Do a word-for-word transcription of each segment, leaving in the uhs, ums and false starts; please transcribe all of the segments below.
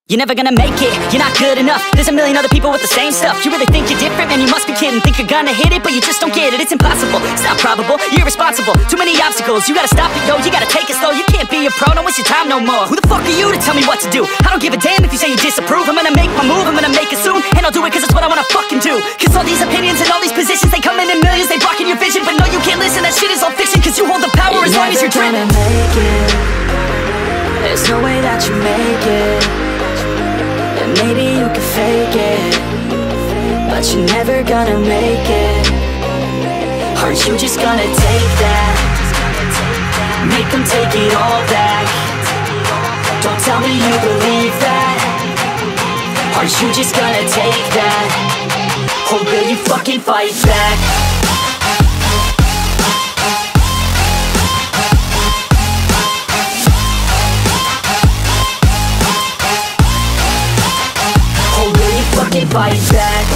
You're never gonna make it, you're not good enough. There's a million other people with the same stuff. You really think you're different? Man, you must be kidding. Think you're gonna hit it, but you just don't get it. It's impossible, it's not probable, you're irresponsible. Too many obstacles, you gotta stop it, yo. You gotta take it slow, you can't be a pro, don't waste your time no more. Who the fuck are you to tell me what to do? I don't give a damn if you say you disapprove. I'm gonna make my move, I'm gonna make it soon. And I'll do it cause it's what I wanna fucking do. Cause all these opinions and all these positions, they come in in millions, they blocking your vision. But no, you can't listen, that shit is all fiction. Cause you hold the power as long as you're dreaming. You're never gonna make it. There's no way that you make it. Maybe you can fake it, but you're never gonna make it. Aren't you just gonna take that? Make them take it all back. Don't tell me you believe that. Aren't you just gonna take that? Or will you fucking fight back? Fight back.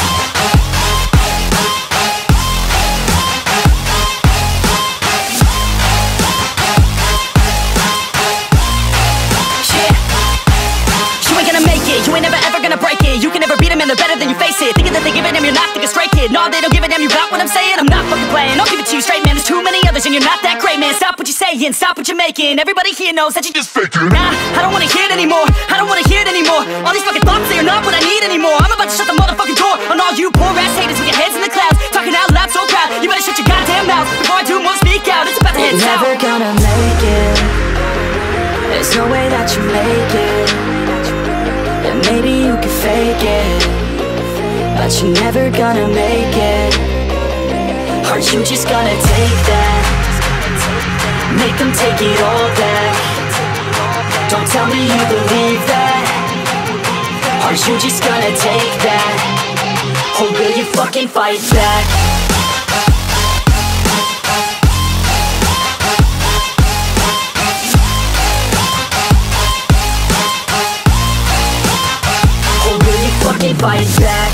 Yeah. You ain't gonna make it, you ain't never ever gonna break it. You can never beat them and they're better than you face it. Thinking that they give a damn, you're not thinking straight, kid. No, they don't give a damn, you got what I'm saying? I'm not fucking playing, I'll give it to you straight, man. There's too many others and you're not that great, man. Stop what you're saying, stop what you're making. Everybody here knows that you just faking. Nah, I don't wanna hear it anymore, I don't wanna hear it anymore. All these fucking thoughts, they are not what I need anymore. I'm about to shut the motherfucking door on all you poor ass haters with your heads in the clouds, talking out loud so proud. You better shut your goddamn mouth before I do more speak out. It's about to head south. You're never gonna make it. There's no way that you make it. And maybe you can fake it, but you're never gonna make it. Aren't you just gonna take that? Make them take it all back. Don't tell me you believe that. Aren't you just gonna take that? Or will you fucking fight back? Or will you fucking fight back?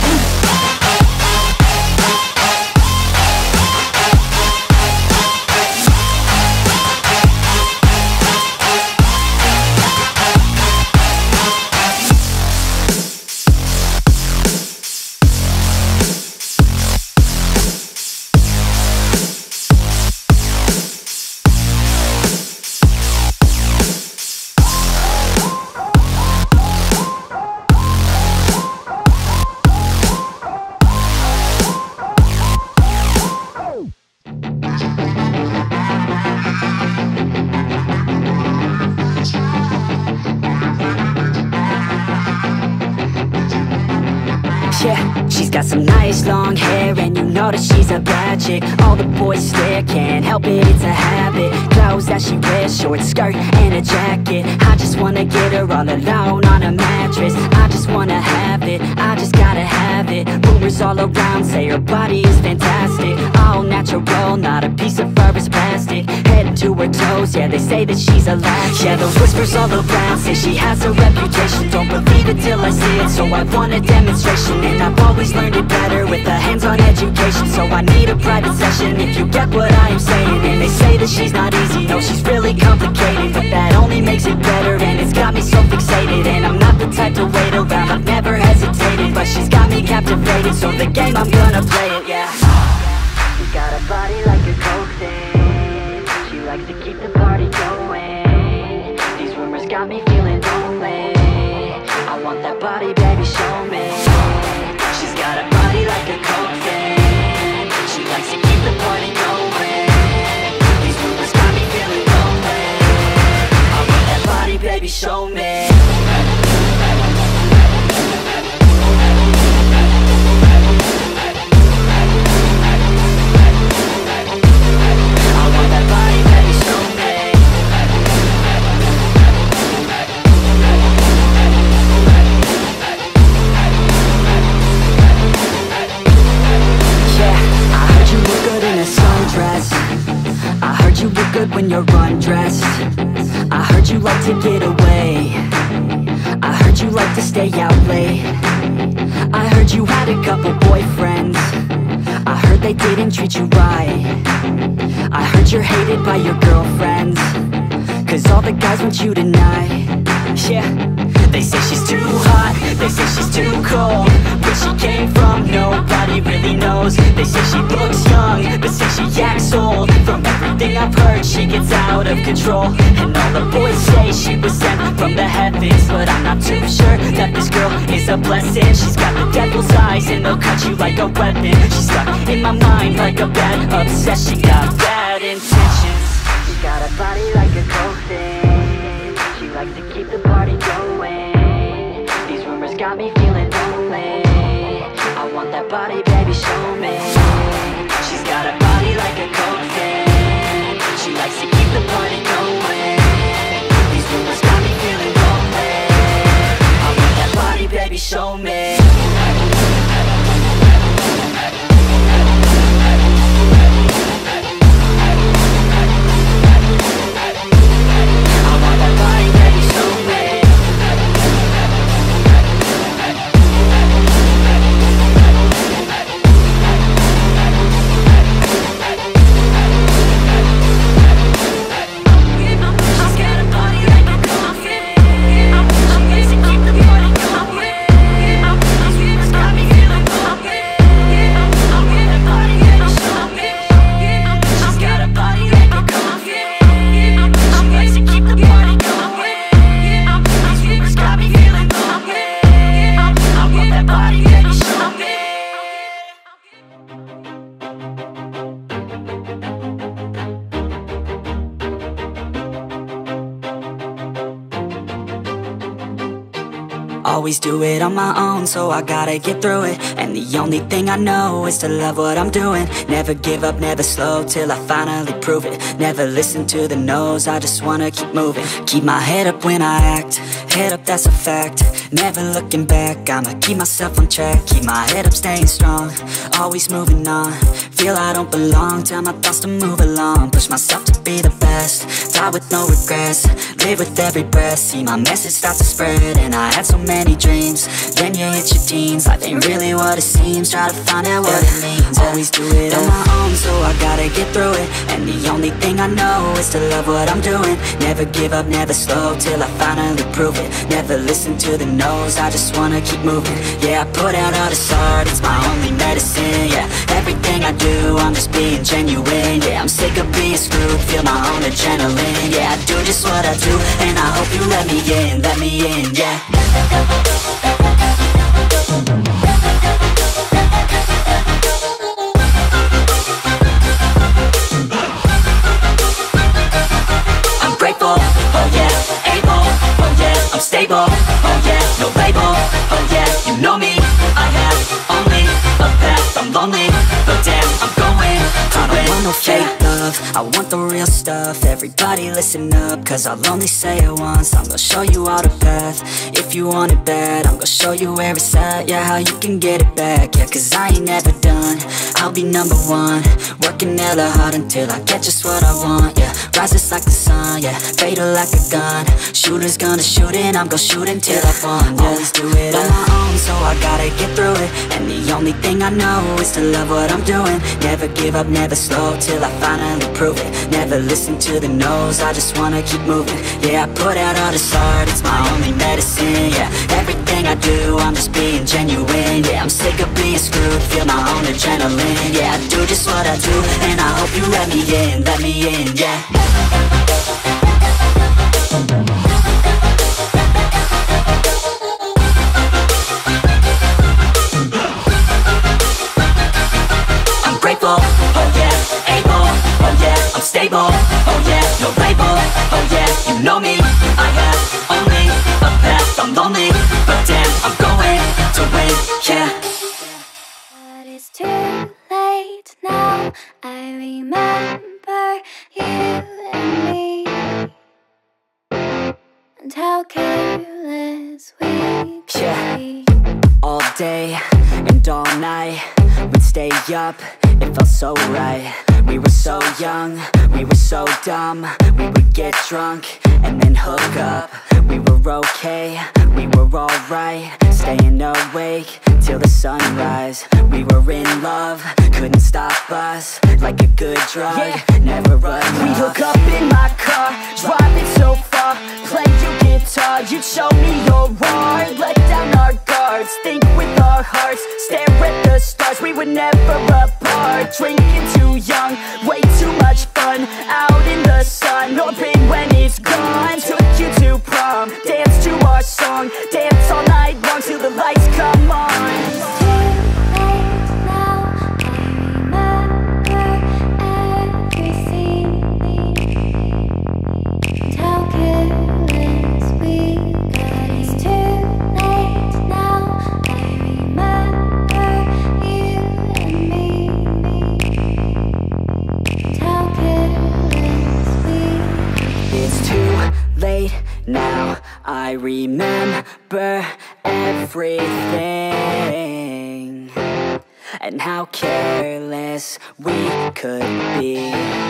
Yeah, she's got some nice long hair, and you know that she's a bad chick. All the boys stare, can't help it, it's a habit. Clothes that she wears, short skirt and a jacket. I just wanna get her all alone on a mattress. I just wanna have it, I just gotta have it. Rumors all around say her body is fantastic. All natural, not a piece of fur is plastic. Head to her toes, yeah, they say that she's a latch. Yeah, the whispers all around say she has a reputation. Don't believe it till I see it, so I want a demonstration. And I've always learned it better with a hands-on education. So I need a private session if you get what I am saying. And they say that she's not easy, no, she's really complicated. But that only makes it better, and it's got me so fixated. And I'm not the type to wait around, I've never hesitated. But she's got me captivated, so the game, I'm gonna play it, yeah. She got a body like a coke thing. She likes to keep the party going. These rumors got me feeling lonely. I want that body, baby, show me. She's got a body like a coke thing. She likes to keep the party going. These rumors got me feeling lonely. I want that body, baby, show me. When you're undressed, I heard you like to get away. I heard you like to stay out late. I heard you had a couple boyfriends. I heard they didn't treat you right. I heard you're hated by your girlfriends, cause all the guys want you tonight. Yeah, They say she's too hot, they say she's too cold. Where she came from, nobody really knows. They say she looks young, but say she acts old. From everything I've heard, she gets out of control. And all the boys say she was sent from the heavens, but I'm not too sure that this girl is a blessing. She's got the devil's eyes and they'll cut you like a weapon. She's stuck in my mind like a bad obsession. Got bad intentions. She got a body like a coffin. She likes to keep the party going. These rumors got me feeling lonely. I want that body, baby, show me. She's got a body like a coffin. She likes to keep the party going. These rumors got me feeling lonely. I want that body, baby, show me. Always do it on my own, so I gotta get through it. And the only thing I know is to love what I'm doing. Never give up, never slow, till I finally prove it. Never listen to the no's, I just wanna keep moving. Keep my head up when I act, head up, that's a fact. Never looking back, I'ma keep myself on track. Keep my head up, staying strong, always moving on. Feel I don't belong, tell my thoughts to move along. Push myself to be the best, die with no regrets. Live with every breath, see my message start to spread. And I had so many dreams, then you hit your teens. Life ain't really what it seems, try to find out what it means. Always do it on my own, so I gotta get through it. And the only thing I know is to love what I'm doing. Never give up, never slow, till I finally prove it. Never listen to the no's, I just wanna keep moving. Yeah, I put out all this art, it's my only medicine. Yeah, everything I do, I'm just being genuine. Yeah, I'm sick of being screwed, feel my own adrenaline. Yeah, I do just what I do, and I hope you let me in, let me in, yeah. I'm grateful, oh yeah, able, oh yeah, I'm stable, oh yeah, no label, oh yeah, you know me, I have only a path, I'm lonely, but damn, I'm going to win. I don't want no fake love, I want the real stuff. Everybody listen up, cause I'll only say it once. I'm gonna show you all the path, if you want it bad. I'm gonna show you where it's at, yeah, how you can get it back. Yeah, cause I ain't never done, I'll be number one. Working hella hard until I get just what I want, yeah. Rises like the sun, yeah, fatal like a gun. Shooter's gonna shoot and I'm gonna shoot until I won, yeah. Always do it on my own, so I gotta get through it. And the only thing I know is to love what I'm doing. Never give up, never slow, till I finally prove it. Never listen to the no's, I just wanna keep moving. Yeah, I put out all this art, it's my only medicine. Yeah, everything I do, I'm just being genuine. Yeah, I'm sick of being screwed, feel my own adrenaline. Yeah, I do just what I do, and I hope you let me in, let me in, yeah. I'm grateful, oh yeah, able, oh yeah, I'm stable, oh yeah, no label, oh yeah, you know me, I have only a path, I'm lonely, but damn, I'm going to win, yeah. But it's too late now, I remember you and me, and how careless we could Yeah. be. All day and all night, we'd stay up, it felt so right. We were so young, we were so dumb. We would get drunk and then hook up. We were okay, we were alright, staying awake till the sunrise. We were in love, couldn't stop us, like a good drug, yeah. Never run. We hook up in my car, driving so far, play your guitar, you'd show me your I remember everything, and how careless we could be,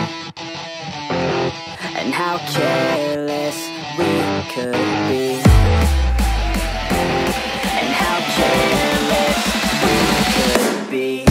and how careless we could be, and how careless we could be.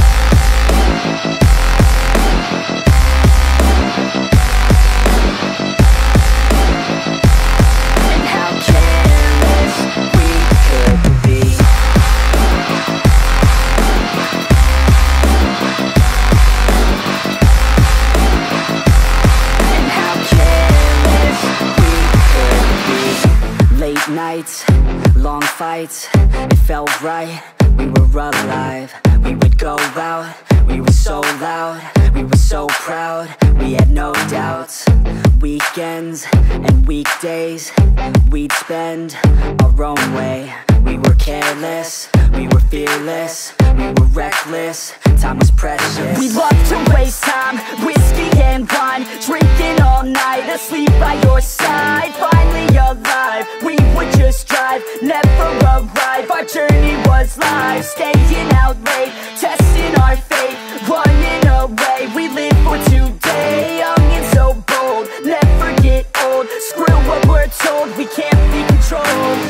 Nights, long fights, it felt right, we were alive. We would go out, we were so loud, we were so proud, we had no doubts. Weekends and weekdays, we'd spend our own way. We were careless, we were fearless, we were reckless, time was precious. We loved to waste time, whiskey and wine, drinking all night, asleep by your side. Finally alive, we would just drive, never arrive. Our journey was life, staying out late, testing our fate, running away. We live for today, young and so bold, never get old. Screw what we're told, we can't be controlled.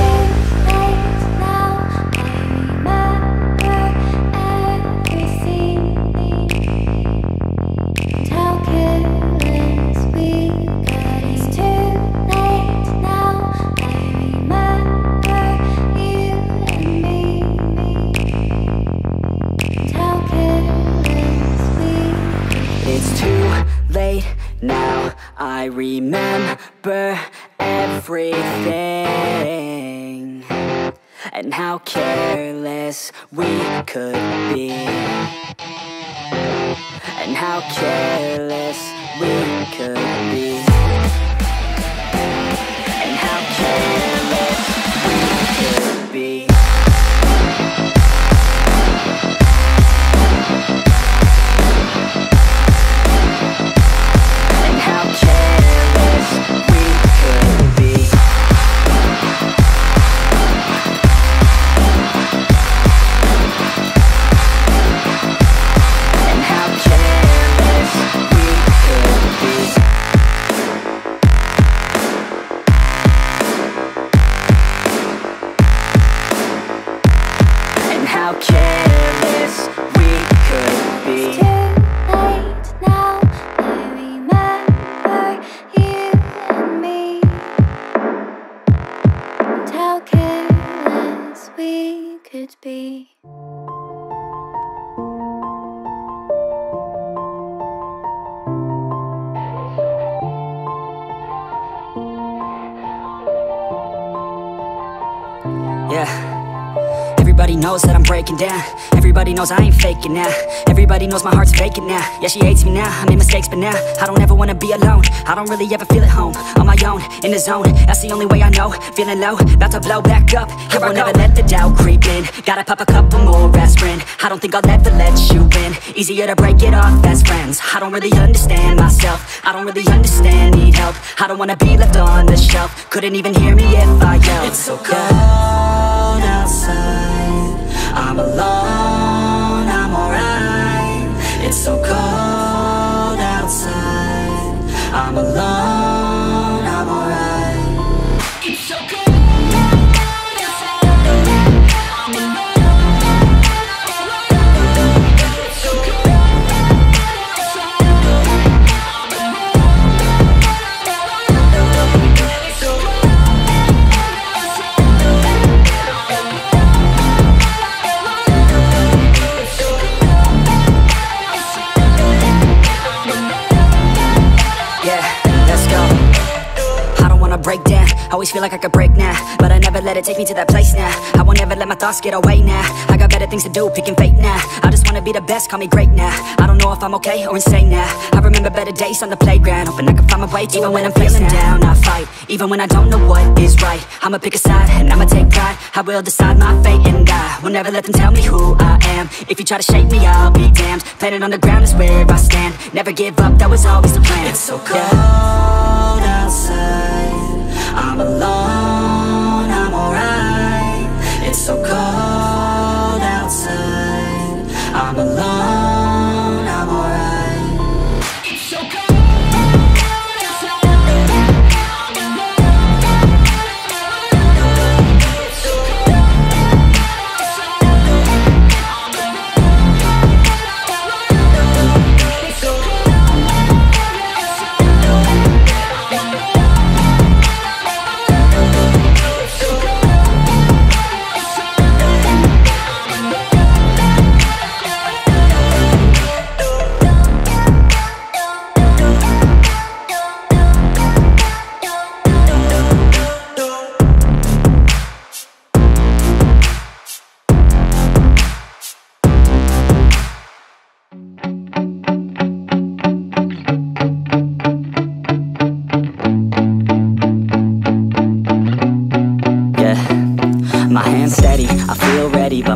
Now I remember everything, and how careless we could be, and how careless we could be, and how careless we could be. How careless we could be. It's too late now, I remember you and me, and how careless we could be. Yeah. Everybody knows that I'm breaking down. Everybody knows I ain't faking now. Everybody knows my heart's faking now. Yeah, she hates me now, I made mistakes but now I don't ever wanna be alone. I don't really ever feel at home. On my own, in the zone, that's the only way I know. Feeling low, about to blow back up. Here I won't ever let the doubt creep in. Gotta pop a couple more aspirin. I don't think I'll ever let you in. Easier to break it off best friends. I don't really understand myself, I don't really understand, need help. I don't wanna be left on the shelf. Couldn't even hear me if I yelled. It's so cold outside, I'm alone, I'm alright. It's so cold outside, I'm alone, I'm alright. It's so cold outside, I'm alone, I'm alright. It's so cold outside, I'm alone, it's so cold. Break down, always feel like I could break now, but I never let it take me to that place now. I won't ever let my thoughts get away now. I got better things to do, picking fate now. I just wanna be the best, call me great now. I don't know if I'm okay or insane now. I remember better days on the playground, hoping I can find my way to even when I'm feeling down. I fight, even when I don't know what is right. I'ma pick a side, and I'ma take pride. I will decide my fate and I will never let them tell me who I am. If you try to shake me, I'll be damned. Planet on the ground is where I stand. Never give up, that was always the plan. It's so cold outside, I'm alone.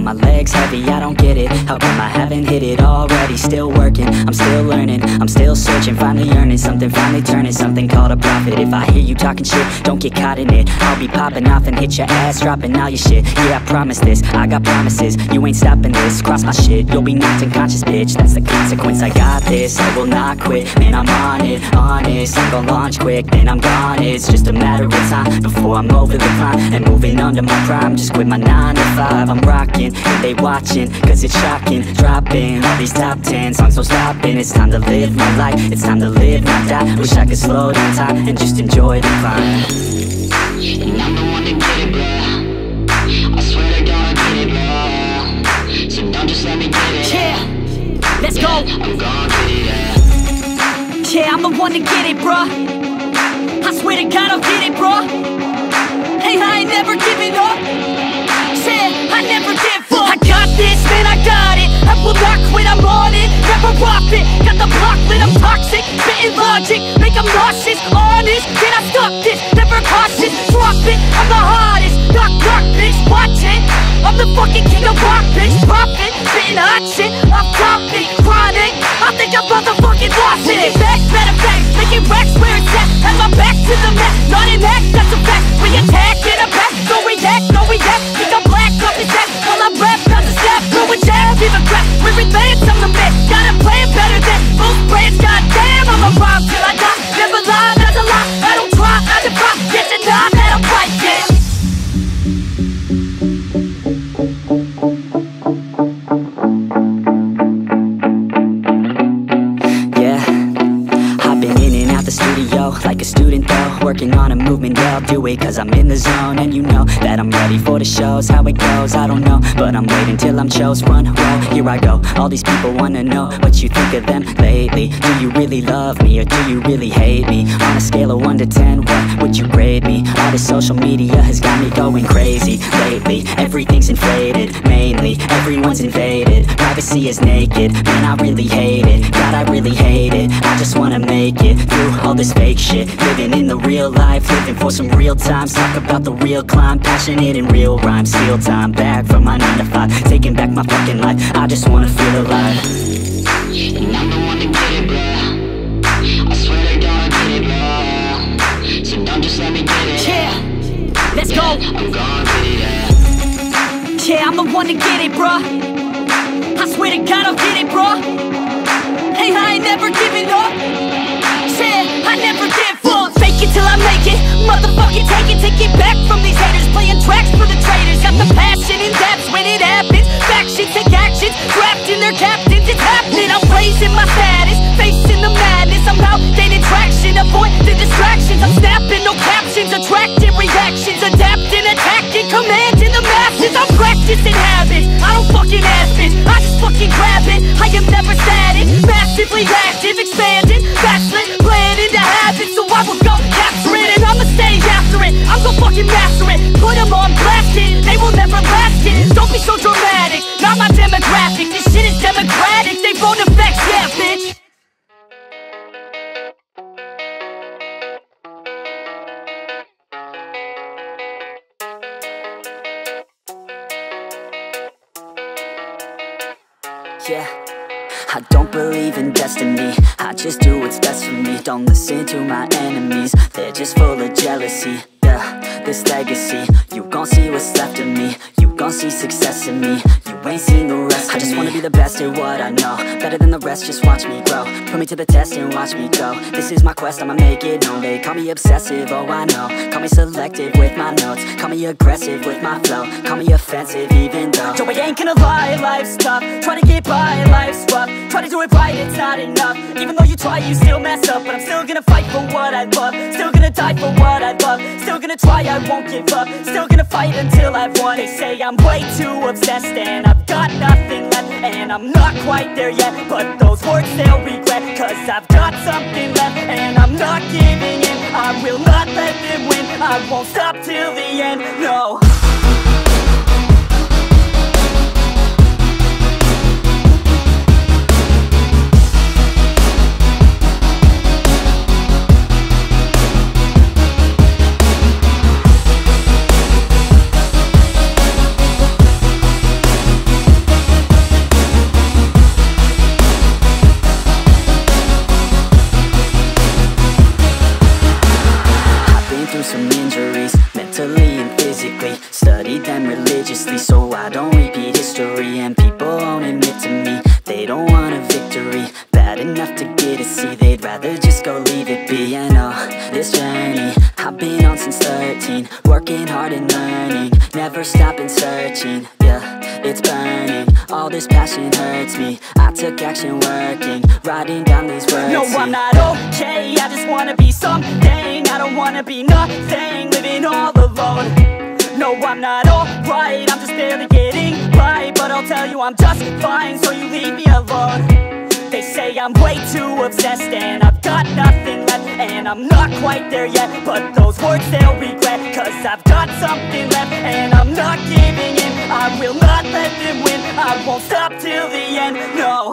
my legs heavy, I don't get it. How come I haven't hit it already? Still working, I'm still learning, I'm still searching, finally earning something, finally turning something called a profit. If I hear you talking shit, don't get caught in it. I'll be popping off and hit your ass, dropping all your shit. Yeah, I promise this, I got promises, you ain't stopping this. Cross my shit, you'll be knocked unconscious, bitch. That's the consequence, I got this, I will not quit. Man, I'm on it, honest, I'm gon' launch quick, then I'm gone. It's just a matter of time before I'm over the climb and moving under my prime. Just quit my nine to five, I'm rocking, and they watching, cause it's shocking. Dropping all these top ten songs, no stopping. It's time to live my life, it's time to live, not die. Wish I could slow down time and just enjoy the climb. And I'm the one to get it, bro. I swear to God I get it, bro. So don't just let me get it. Yeah, let's go. I'm gon' get it, yeah. Yeah, I'm the one to get it, bruh. I swear to God I'll get it, bruh. Hey, I ain't never giving up. Yeah, I never give up. I got this, man, I got it. I will not quit, I'm on it. Never rock it. Got the block lit, I'm toxic. Spitting logic, make them nauseous. Honest, can I stop this? Never cautious, drop it. I'm the hardest. Knock, knock, bitch, watch it. I'm the fucking king of rock, bitch. Profit, spitting hot shit. I'm topic, chronic. I think I'm motherfucking lost it. Back, better facts, making racks where it's at. Have my back to the mat, not an act, that's a fact. We attack in a pack, no react, no react. Think I'm black, up his ass, while I rap, not the snap. Throw a jab, give a crap, we're advanced, I'm the man. Gotta play it better than most brands, goddamn. I'm a rhyme till I die, never lie, that's a lie. I don't try, I defy, get denied, that I'm right, yeah. Like a student though, working on a movement, yeah, I'll do it cause I'm in the zone. And you know that I'm ready for the shows, how it goes, I don't know, but I'm waiting till I'm chose. Front row, here I go, all these people wanna know what you think of them lately. Do you really love me, or do you really hate me? On a scale of one to ten, what would you grade me? All this social media has got me going crazy lately. Everything's inflated, mainly, everyone's invaded. Privacy is naked, man, I really hate it. God, I really hate it, I just wanna make it through all this fake shit. Living in the real life, living for some real times. Talk about the real climb, passionate in real rhymes. Steal time back from my nine to five, taking back my fucking life. I just wanna feel alive. And I'm the one to get it, bro. I swear to God I get it, bro. So don't just let me get it. Yeah, let's go. I'm gon' get it, yeah. Yeah, I'm the one to get it, bruh. I swear to God I'll get it, bruh. Hey, I ain't never giving up. Yeah, I never give up. Fake it till I make it, motherfucking take it. Take it back from these haters, playing tracks for the traitors. Got the passion and that's when it happens. Factions take actions, drafting their captains. It's happening, I'm raising my status, facing the madness. I'm out gaining traction, avoid the distractions. I'm snapping, no captions, attracting reactions. Adapting, attacking, commanding the masses. I'm practicing habits, I don't fucking ask bitch, I just fucking grab it. I am never static, massively active, expanding, backslid, playing into habits. So I will go capture it, and I'ma stay after it. I'm gon' fucking master it, put them on blast it. They will never last it, don't be so dramatic. Not my demographic, this shit is democratic. They phone effects, yeah bitch. Yeah, I don't believe in destiny, I just do what's best for me. Don't listen to my enemies, they're just full of jealousy. Yeah, this legacy, you gon' see what's left of me. You gon' see success in me, you ain't seen the rest of me. I just wanna be the best at what I know, better than the rest, just watch me grow. Put me to the test and watch me go. This is my quest, I'ma make it known. They call me obsessive, oh I know. Call me selective with my notes, call me aggressive with my flow. Call me offensive even though Yo, I ain't gonna lie, life's tough. Try to get by, life's rough. Try to do it right, it's not enough. Even though you try, you still mess up. But I'm still gonna fight for what I love, still gonna die for what I love. Still gonna try, I won't give up. Still gonna fight until I've won. They say I'm way too obsessed and I've got nothing left, and I'm not quite there yet, but those words they'll regret. Cause I've got something left and I'm not giving in. I will not let them win, I won't stop till the end, no. through some injuries, mentally and physically. Studied them religiously so I don't repeat history. And people won't admit to me they don't want a victory. Bad enough to get a C, they'd rather just go leave it be. I know this journey I've been on since thirteen, working hard and learning, never stopping searching. Yeah, it's burning, all this passion hurts me. I took action working, writing down these words. No, I'm not okay, I just wanna be something. I don't wanna be nothing, living all alone. No, I'm not alright, I'm just barely getting by. But I'll tell you I'm just fine, so you leave me alone. They say I'm way too obsessed and I've got nothing left. And I'm not quite there yet, but those words they'll regret. Cause I've got something left and I'm not giving in. I will not let them win, I won't stop till the end, no.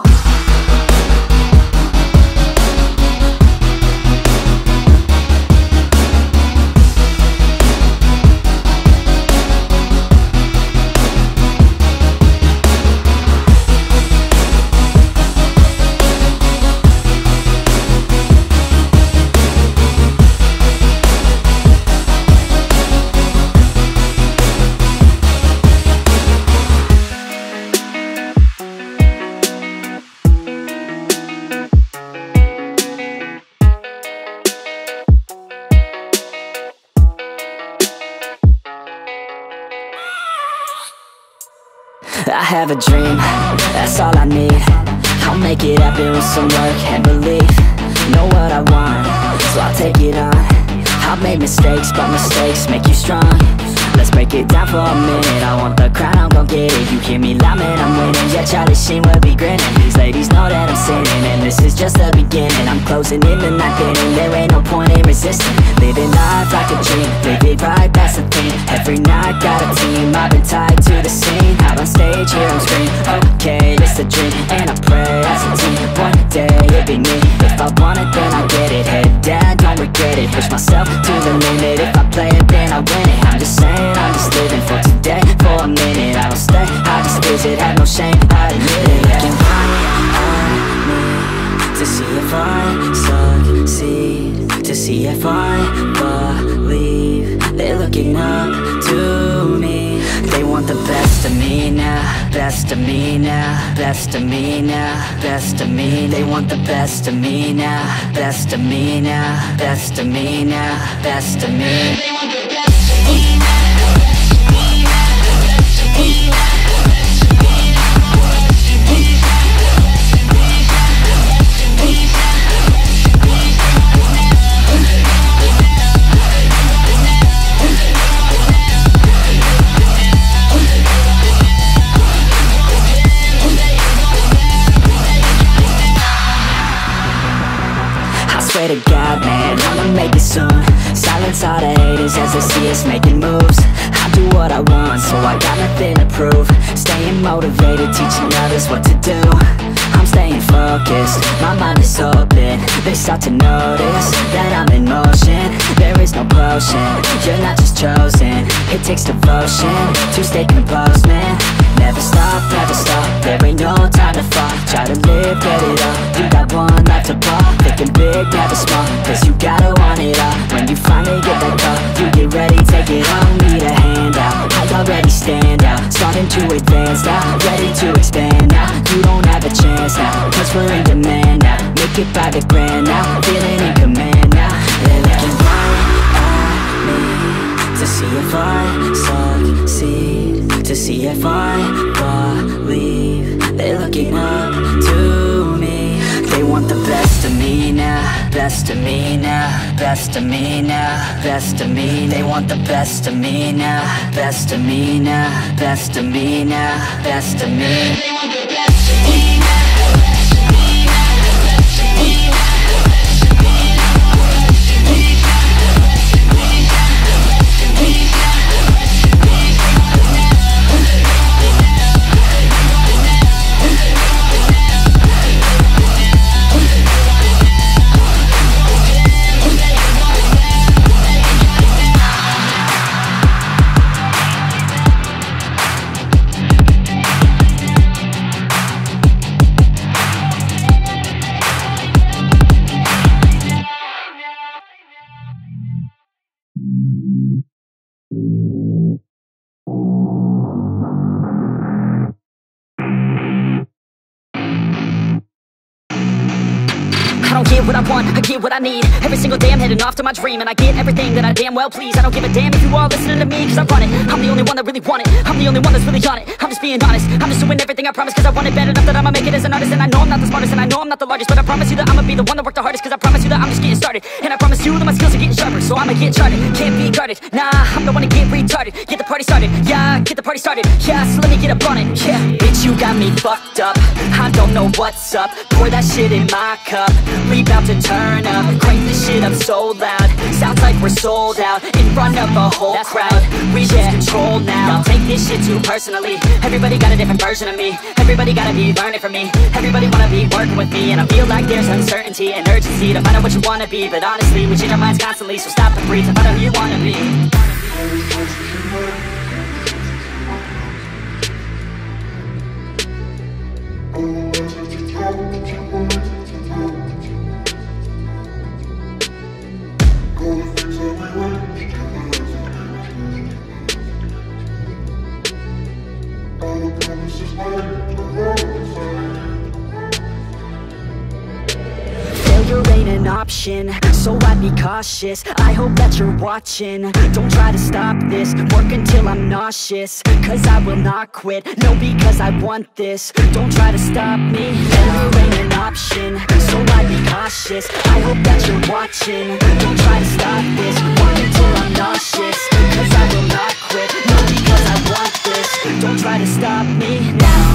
I have a dream, that's all I need. I'll make it happen with some work and belief. Know what I want, so I'll take it on. I've made mistakes, but mistakes make you strong. Let's break it down for a minute. I want the crown, I'm gon' get it. You hear me loud, man, I'm winning. Yeah, Charlie Sheen will be grinning. These ladies know that I'm sinning, and this is just the beginning. I'm closing in the ninth inning, there ain't no point in resisting. Living life like a dream, live it right, that's the thing. Every night got a team, I've been tied to the scene. Out on stage, here I'm screaming, okay, it's a dream. And I pray as a team, one day it'll be me. If I want it, then I'll get it. Head down, don't regret it. Push myself to the limit, if I play it, then I win it. I'm just saying, I'm just living for today, for a minute. I don't stay, I just visit, have no shame, I admit it. Looking right at me, to see if I succeed, to see if I believe. They're looking up to me. They want the best of me now, best of me now, best of me now, best of me. They want the best of me now, best of me now, best of me now, best of me. They want the best of me now. Swear to God, man, I'ma make it soon. Silence all the haters as they see us making moves. I do what I want, so I got nothing to prove. Staying motivated, teaching others what to do. I'm staying focused, my mind is open. They start to notice that I'm in motion. There is no potion, you're not just chosen. It takes devotion to stay composed, man. Never stop, never stop, there ain't no time to fall. Try to live, get it up, you got one life to ball. Thinking big, never small, cause you gotta want it all. When you finally get that call, you get ready, take it on. Need a hand out, I already stand out. Starting to advance now, ready to expand now. You don't have a chance now, cause we're in demand now. Make it by the grand now, feeling in command now. They're looking right at me, to see if I succeed, to see if I believe. They're looking up to me. They want the best of me now, best of me now, best of me now, best of me. They want the best of me now, best of me now, best of me now, best of me. They want the best of me now. what I need. Every single day I'm heading off to my dream, and I get everything that I damn well please. I don't give a damn if you all listening to me, cause I run it. I'm the only one that really want it. I'm the only one that's really on it. I'm just being honest. I'm just doing everything I promise, cause I want it bad enough that I'ma make it as an artist. And I know I'm not the smartest, and I know I'm not the largest, but I promise you that I'ma be the one that worked the hardest, cause I promise you that I'm just getting started. And I promise you that my skills are getting sharper, so I'ma get charted. Can't be guarded, nah, I'm the one to get retarded. Get the party started, yeah, get the party started. Yeah, so let me get up on it, yeah. Bitch, you got me fucked up, I don't know what's up. Pour that shit in my cup, we bout to turn up. Crank this shit up so loud, sounds like we're sold out. In front of a whole That's crowd, right. we yeah. lose control now. Don't take this shit too personally, everybody got a different version of me. Everybody gotta be learning from me, everybody wanna be working with me. And I feel like there's uncertainty and urgency to find out what you wanna be. But honestly, we change our minds constantly, so stop and breathe and find out who you wanna be. Failure ain't an option, so I'd be cautious. I hope that you're watching. Don't try to stop this, work until I'm nauseous. Cause I will not quit, no, because I want this. Don't try to stop me, failure ain't an option, so I'd be cautious. I hope that you're watching. Don't try to stop this, work until I'm nauseous. Cause I will not quit, no, because I want this. Don't try to stop me now.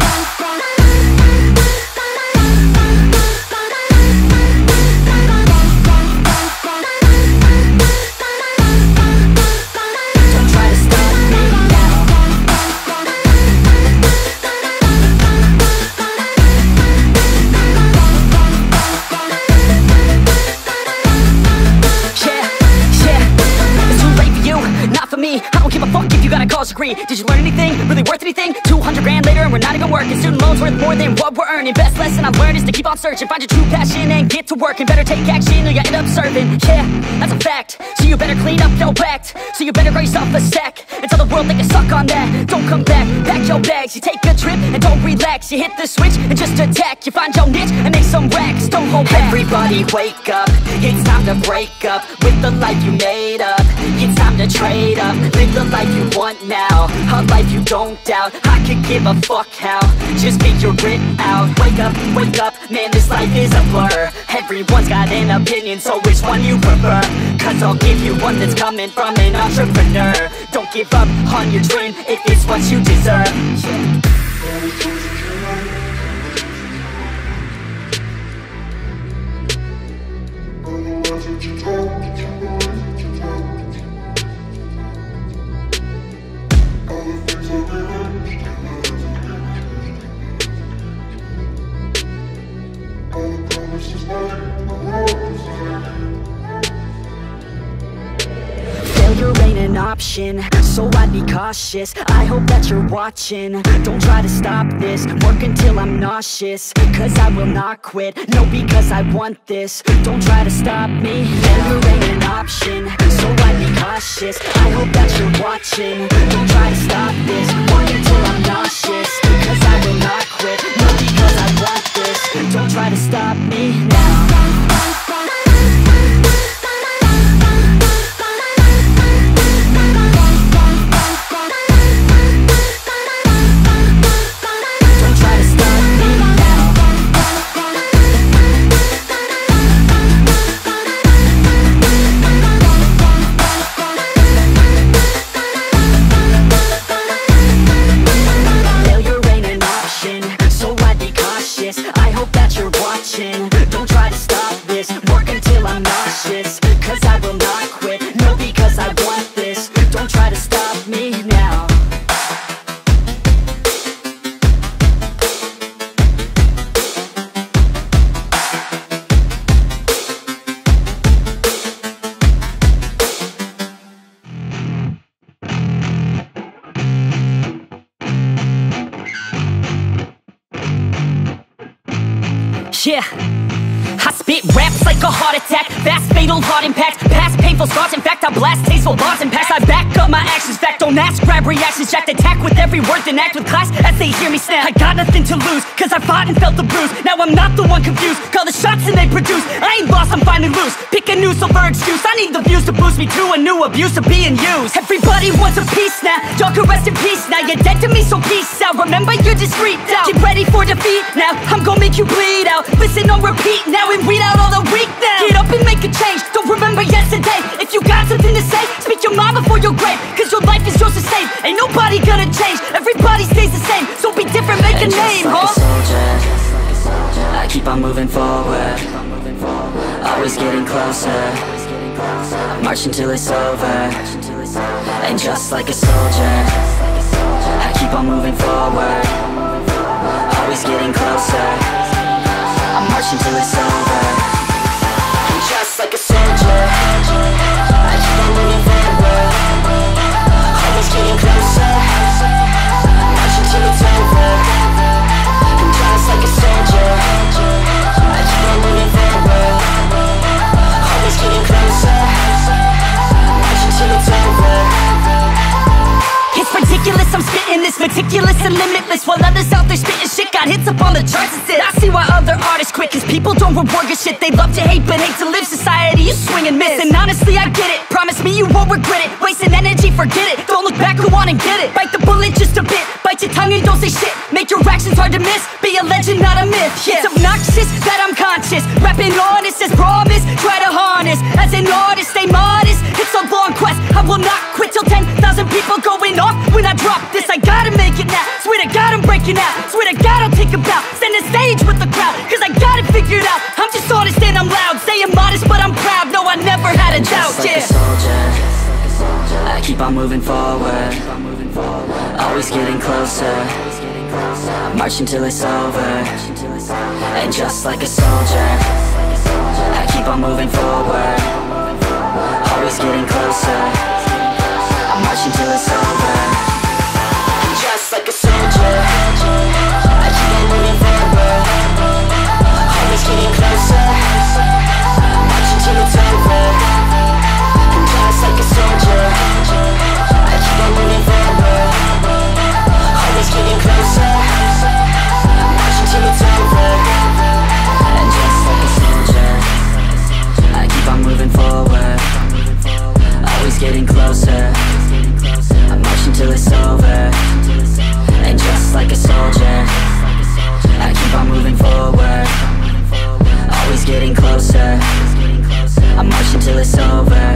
I don't give a fuck if you got a college degree. Did you learn anything? Really worth anything? two hundred grand later and we're not even working. Student loans worth more than what we're earning. Best lesson I've learned is to keep on searching. Find your true passion and get to work. And better take action or you end up serving. Yeah, that's a fact. So you better clean up your act. So you better raise yourself a sack and tell the world they can suck on that. Don't come back, pack your bags. You take a trip and don't relax. You hit the switch and just attack. You find your niche and make some racks. Don't hold back. Everybody wake up, it's time to break up with the life you made up. It's time to trade up, live the life you want now, a life you don't doubt. I could give a fuck how, just figure it out. Wake up, wake up, man, this life is a blur. Everyone's got an opinion, so which one you prefer? Cause I'll give you one that's coming from an entrepreneur. Don't give up on your dream if it's what you deserve. Failure ain't an option, so I'd be cautious. I hope that you're watching. Don't try to stop this, work until I'm nauseous. Cause I will not quit, no, because I want this. Don't try to stop me, failure ain't an option, so I'd be cautious. I hope that you're watching. Don't try to stop this, work until I'm nauseous. Cause I will not quit, no, because I want this. Don't try to stop me now. I hope that you're watching. Don't try to stop this, work until I'm nauseous. Cause I will not quit, no, because I want this. Don't try to stop me now. Yeah, I spit raps like a heart attack, fast, fatal, hard impact, past painful painful scars. In fact, I blast tasteful bars and pass. I back up my actions, fact, don't ask, grab reactions. Jacked attack with every word, then act with class as they hear me snap. I got nothing to lose, cause I fought and felt the bruise. Now I'm not the one confused, call the shots and they produce. I ain't lost, I'm finally loose, pick a new silver excuse. I need the views to boost me to a new abuse of being used. Everybody wants a piece now, y'all can rest in peace now. You're dead to me, so peace out, remember you're just freaked out. Get ready for defeat now, I'm gonna make you bleed out. Listen on repeat now and weed out all the weak now. Get up and make a change, don't remember yesterday. If you got something to say, speak your mind before your grave. Cause your life is yours to save, ain't nobody gonna change. Everybody stays the same, so be different, make and a name, like huh? a soldier, I keep on moving forward, always getting closer. I march until it's over. And just like a soldier, I keep on moving forward, always getting closer. I march until it's over. And just like a soldier, I keep on moving forward, always getting closer. I march until it's over. And just like a soldier, I keep on moving forward, always getting closer. I march until it's over. It's ridiculous, I'm spitting this meticulous and limitless, while others out there spitting shit got hits up on the charts and shit. I see why other artists quit, cause people don't reward your shit. They love to hate but hate to live. Society, you swing and miss. And honestly, I get it, promise me you won't regret it. Wasting energy, forget it, don't look back, go on and get it. Bite the bullet just a bit, bite your tongue and don't say shit. Make your actions hard to miss, be a legend, not a myth. Yeah. It's obnoxious that I'm conscious, rapping honest as promise. Try to harness, as an artist, stay modest. It's a long quest, I will not quit till ten thousand people going off when I drop this. I gotta make it now, swear to God I'm breaking out. Swear to God I'll take a bow, stand the stage with the crowd. Cause I got it figured out, I'm just honest and I'm loud. Saying modest but I'm proud, no I never had a doubt. Just like Yeah. a soldier, I keep on moving forward, always getting closer. I march until it's over. And just like a soldier, I keep on moving forward, always getting closer. I march until it's over. And just like a soldier, I keep on moving forward, always getting closer. I march until it's over. And just like a soldier, I keep on moving forward, always getting closer. I march until it's over. And just like a soldier, I keep on moving forward, always getting closer. I march until it's over. And just like a soldier, I keep on moving forward, always getting closer. I march until it's over.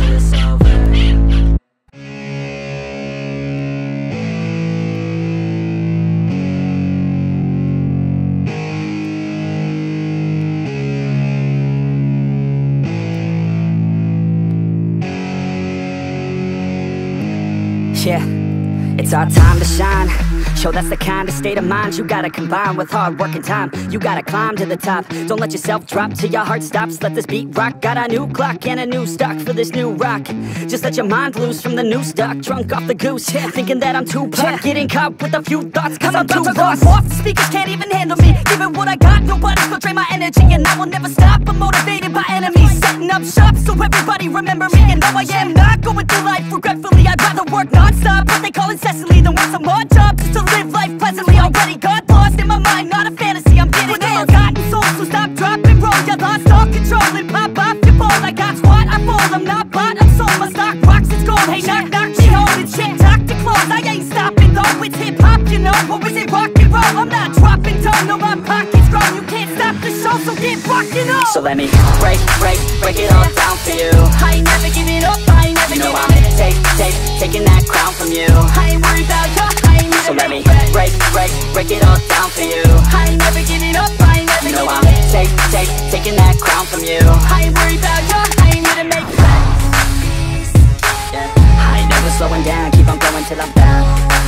Yeah, it's our time to shine. Show that's the kind of state of mind you gotta combine with hard work and time. You gotta climb to the top. Don't let yourself drop till your heart stops. Let this beat rock. Got a new clock and a new stock for this new rock. Just let your mind loose from the new stock. Drunk off the goose, yeah. Thinking that I'm too pop. Getting caught with a few thoughts cause I'm, I'm too lost. Off the speakers can't even handle me. Giving what I got, nobody's gonna drain my energy. And I will never stop, I'm motivated by enemies. Setting up shop so everybody remember me. And no, I am not going through life regretfully. I'd rather work non-stop, what they call incessantly, than work some more jobs just to live life pleasantly. Already got lost in my mind, not a fantasy, I'm getting there. Forgotten soul, so stop, drop, and roll. You lost all control and pop off your ball. I got squat, I fall, I'm not bought, I'm sold. My stock rocks, it's gold. Hey, knock, knock, she holding shit, talk to close. I ain't stopping though, it's hip-hop, you know. Or is it rock and roll? I'm not dropping down, no, my pocket's grown. You can't stop the show, so get rockin' up. So let me break, break, break it all down for you. I ain't never giving up, I ain't never You know giving I'm up. take, take, taking that crown from you. I ain't worried about you, I ain't So let never me giving up. break, break, break it all down for you. I ain't never giving up, I ain't never You know giving I'm up. take, take, taking that crown from you. I ain't worried about you, I ain't here to make friends. Yeah. I ain't never slowing down, keep on going till I'm down.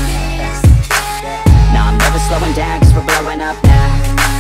No, I'm never slowing down, cause we're blowing up now.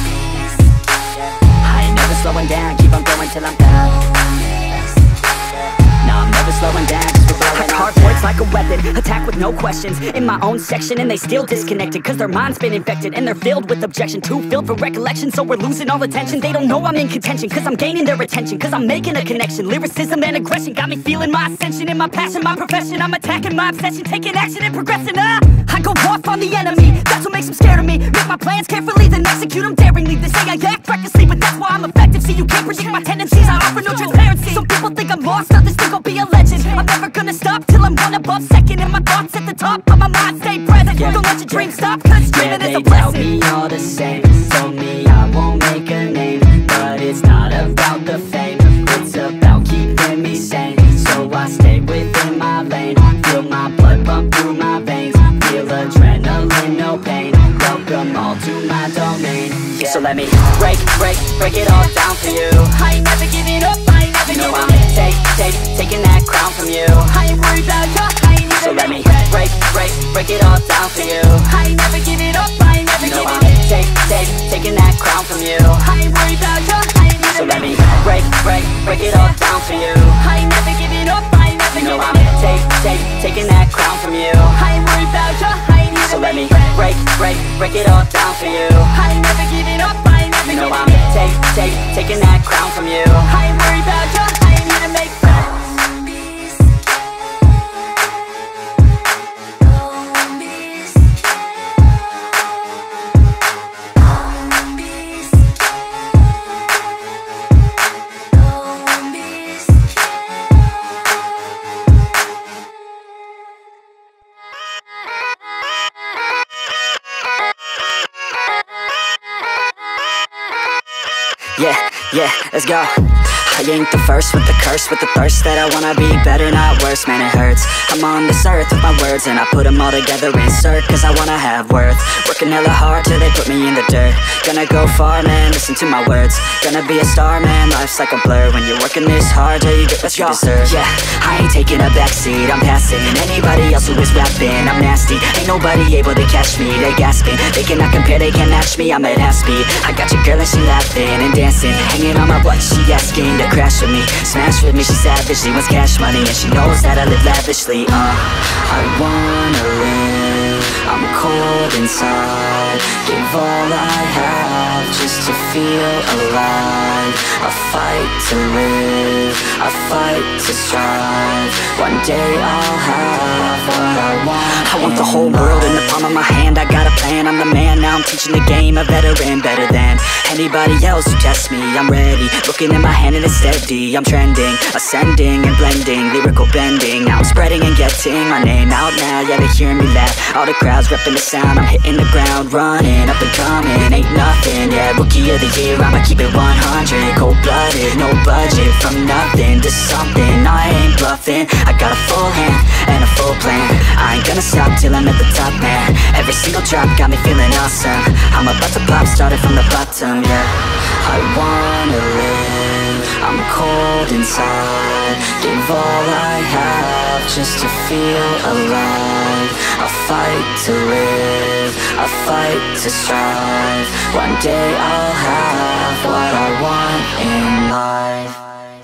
I ain't never slowing down, keep on going till I'm down. No, I'm never slowing down, cause we're blowing up. Hard work's like a weapon, attack with no questions. In my own section and they still disconnected, cause their mind's been infected and they're filled with objection, too filled for recollection. So we're losing all attention. They don't know I'm in contention, cause I'm gaining their attention, cause I'm making a connection. Lyricism and aggression got me feeling my ascension. In my passion, my profession, I'm attacking my obsession, taking action and progressing. ah! I go off on the enemy, that's what makes them scared of me. Make my plans carefully, then execute them daringly. They say I act recklessly, but that's why I'm effective. See, you can't predict my tendencies, I offer no transparency. Some people think I'm lost, others think I'll be a legend. I'm never gonna stop till I'm one above second, and my thoughts at the top, but my mind stay present. Yeah. Don't let your dreams stop, cause dreaming yeah, is a blessing. They tell me all the same, told me I won't make a name, but it's not about the fame, it's about keeping me sane. So I stay within my lane, feel my blood pump through my veins, feel adrenaline, no pain, welcome all to my domain. Yeah. So let me break, break, break it all down for you. I ain't never giving up, I ain't never giving up. Take, take, taking that crown from you. I ain't worried about you, I ain't so let me break, break, break it all down for you. I ain't never giving up, I ain't never giving up. Take, take, taking that crown from you. I ain't worried about you, I ain't so let me break, break, break it all down for you. I ain't never giving up, I ain't never giving up. Take, take, taking that crown from you. I ain't worried about you, I ain't so let me break, break, break it all down for you. I ain't never giving up, I ain't never giving up. Take, take, taking that crown from you. I ain't worried about you, I ain't here to make friends. Yeah, yeah, let's go. I ain't the first with the curse, with the thirst that I wanna be better, not worse, man it hurts. I'm on this earth with my words and I put them all together, insert, cause I wanna have worth. Working hella hard till they put me in the dirt. Gonna go far, man, listen to my words. Gonna be a star, man, life's like a blur. When you're working this hard till you get what you deserve. Yeah, I ain't taking a backseat, I'm passing anybody else who is rapping. I'm nasty, ain't nobody able to catch me. They gasping, they cannot compare, they can't match me. I'm at half speed, I got your girl and she laughing and dancing, hanging on my butt, she asking to crash with me, smash with me, she savage, she wants cash money, and she knows that I live lavishly. Uh, I wanna live, I'm cold inside, give all I have just to feel alive. I fight to live, I fight to strive, one day I'll have what I want. I want the whole world in the palm of my hand, I got a plan, I'm the man, now I'm teaching the game, a veteran, better than anybody else who tests me. I'm ready, looking at my hand and it's steady, I'm trending, ascending and blending, lyrical bending, now I'm spreading and getting my name out now, yeah they hearing me laugh, all the crowds repping the sound, I'm hitting the ground, running, up and coming, ain't nothing, yeah, rookie of the year, I'ma keep it one hundred, cold-blooded, no budget, from nothing to something, I ain't bluffing, I got a full hand and a full plan, I ain't gonna stop till I'm at the top, man, every single drop got me feeling awesome, I'm about to pop, started from the bottom, yeah, I wanna live, I'm cold inside, give all I have just to feel alive, I fight to live, I fight to strive, one day I'll have what I want in life.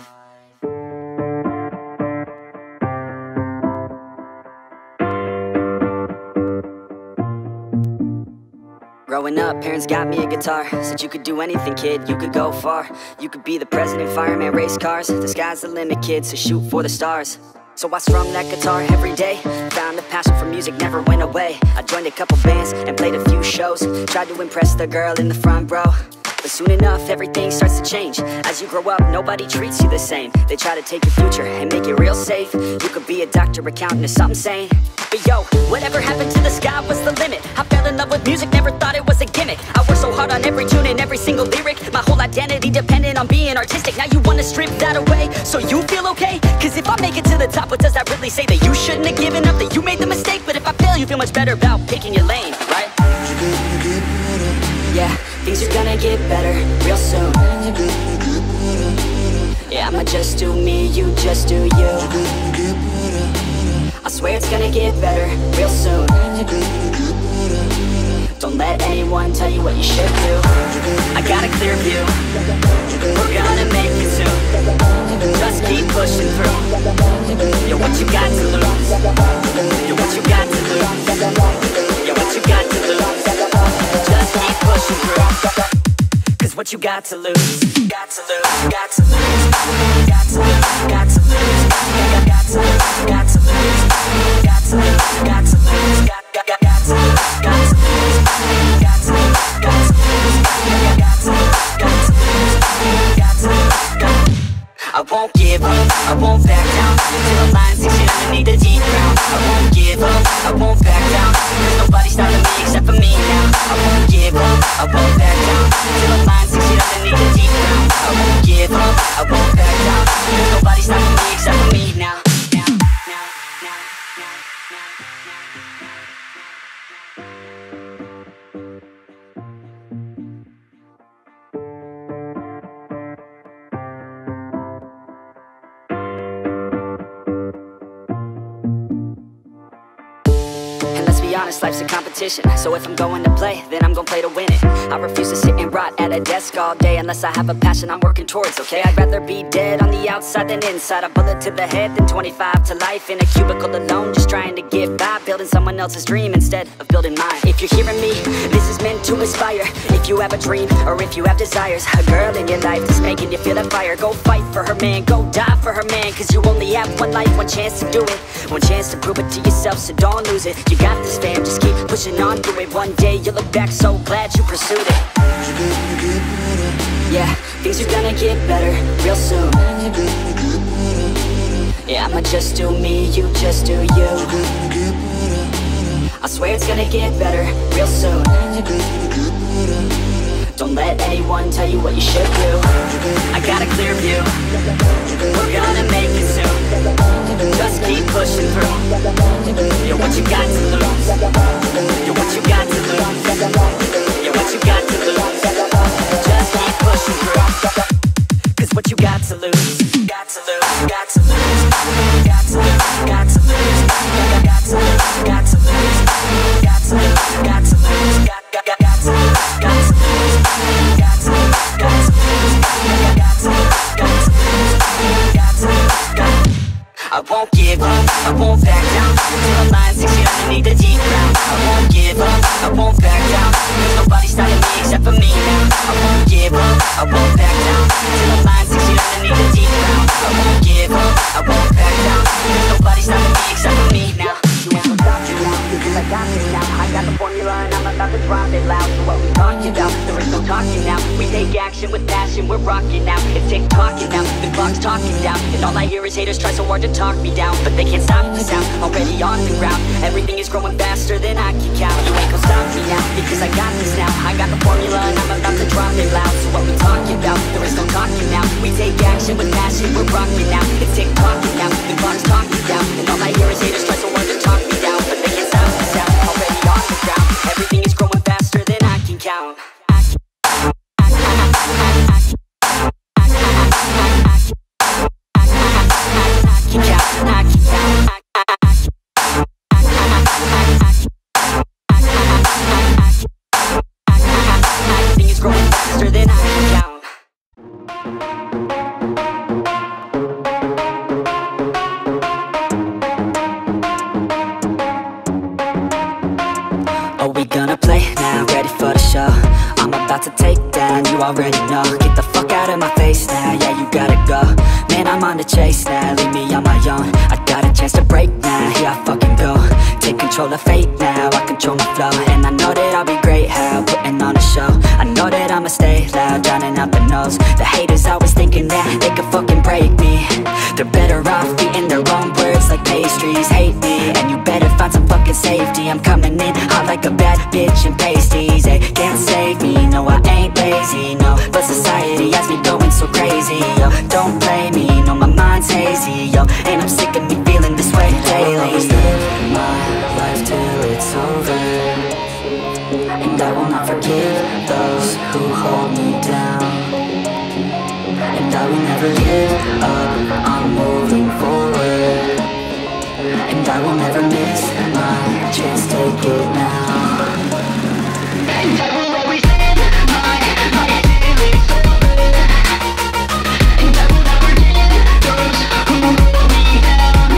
Growing up, parents got me a guitar, said you could do anything, kid, you could go far. You could be the president, fireman, race cars, the sky's the limit, kid, so shoot for the stars. So I strummed that guitar every day, found a passion for music, never went away. I joined a couple bands and played a few shows, tried to impress the girl in the front row. But soon enough, everything starts to change. As you grow up, nobody treats you the same. They try to take your future and make it real safe. You could be a doctor, accountant, or something sane. But yo, whatever happened to the sky was the limit. I fell in love with music, never thought it was a gimmick. I worked so hard on every tune and every single lyric. My whole identity depended on being artistic. Now you wanna strip that away, so you feel okay? Cause if I make it to the top, what does that really say? That you shouldn't have given up, that you made the mistake? But if I fail, you feel much better about picking your lane, right? Yeah, things are gonna get better real soon. Yeah, I'ma just do me, you just do you. I swear it's gonna get better real soon. Don't let anyone tell you what you should do. I got a clear view, we're gonna make it soon. Just keep pushing through. Yo, what you got to lose? Yeah, what you got to lose? Just keep pushing through. Cause what you got to lose? Got to lose, got to lose, got to lose, got to lose, got got to lose, got to lose, got to lose, got to lose, got got got got to lose, got to lose, got to lose, got to lose, got to lose, got to lose, got to lose. I won't give up, I won't back down till the line six feet underneath the deep ground. I won't give up, I won't back down. There's nobody stopping me except for me now. I won't give up, I won't back down till the line six feet underneath the deep ground. I won't give up, I won't back down. There's nobody stopping me except for me now. Now, now, now, now, now, honest, life's a competition. So if I'm going to play, then I'm gonna play to win it. I refuse to sit and rot at a desk all day unless I have a passion I'm working towards, okay? I'd rather be dead on the outside than inside. A bullet to the head than twenty-five to life in a cubicle alone, just trying to get by, building someone else's dream instead of building mine. If you're hearing me, this is meant to inspire. If you have a dream, or if you have desires, a girl in your life that's making you feel the fire, go fight for her, man, go die for her, man. Cause you only have one life, one chance to do it, one chance to prove it to yourself, so don't lose it. You got this, fam, just keep pushing on through it. One day you'll look back so glad you pursued it. Yeah, things are gonna get better real soon. Yeah, I'ma just do me, you just do you. I swear it's gonna get better real soon. Don't let anyone tell you what you should do. I got a clear view, we're gonna make it soon. Just keep pushing through. You're what you got to lose. You're what you got to lose. You're what you got to lose. Just keep pushing through. Cause what you got to lose, got to lose, got to lose, got to lose, got to lose, got to lose, got to lose, got to lose, got to lose, got got got got to lose, got to lose, got to lose, got to lose, got to lose, got to lose, got to lose, got. I won't give up, I won't back down till the line six feet underneath the deep ground. I won't give up, I won't back down. There's nobody stopping me except for me now. I won't give up, I won't back down till the line six feet underneath the deep ground. I won't give up, I won't back down. There's nobody stopping me except for me now. You ain't gonna stop me now, because I got this now. I got the formula and I'm about to drop it loud. So what we talking about? There is no talking now. We take action with passion, we're rocking now. It's tick-tocking now, the clock's talking down. And all I hear is haters try so hard to talk me down, but they can't stop the sound, already on the ground. Everything is growing faster than I can count. You ain't gonna stop me now, because I got this now. I got the formula and I'm about to drop it loud. So what we talking about? There is no talking now. We take action with passion, we're rocking now. It's tick-tocking now, the clock's talking down. And all I hear is haters try so hard to talk me down, but they can't stop the sound, already on the ground. Everything is growing faster than I can count. Everything is growing faster than I can count. Are we gonna play now? Ready for the show? I'm about to take down, you already know. Get the fuck out of my face now, yeah, you gotta go. Man, I'm on the chase now, leave me on my own. I got a chance to break now, here I fucking go. Take control of fate now, I control my flow. And I know that I'll be great, how putting on a show. I know that I'ma stay loud, drowning out the noise. The haters always thinking that they could fucking break me. They're better off eating their own words like pastries. Hate me, and you better find some fucking safety. I'm coming in hot like a bad bitch in pasties. They can't save me, no I ain't lazy, no. But society has me going so crazy, yo. Don't blame me, no my mind's hazy, yo. And I'm sick of me feeling this way daily. I'll always live my life till it's over, and I will not forgive those who hold me down. And I will never give up, I'm moving forward. And I will never miss my chance, take it now. And I will always live my life till it's over, and I will not forgive those who hold me down.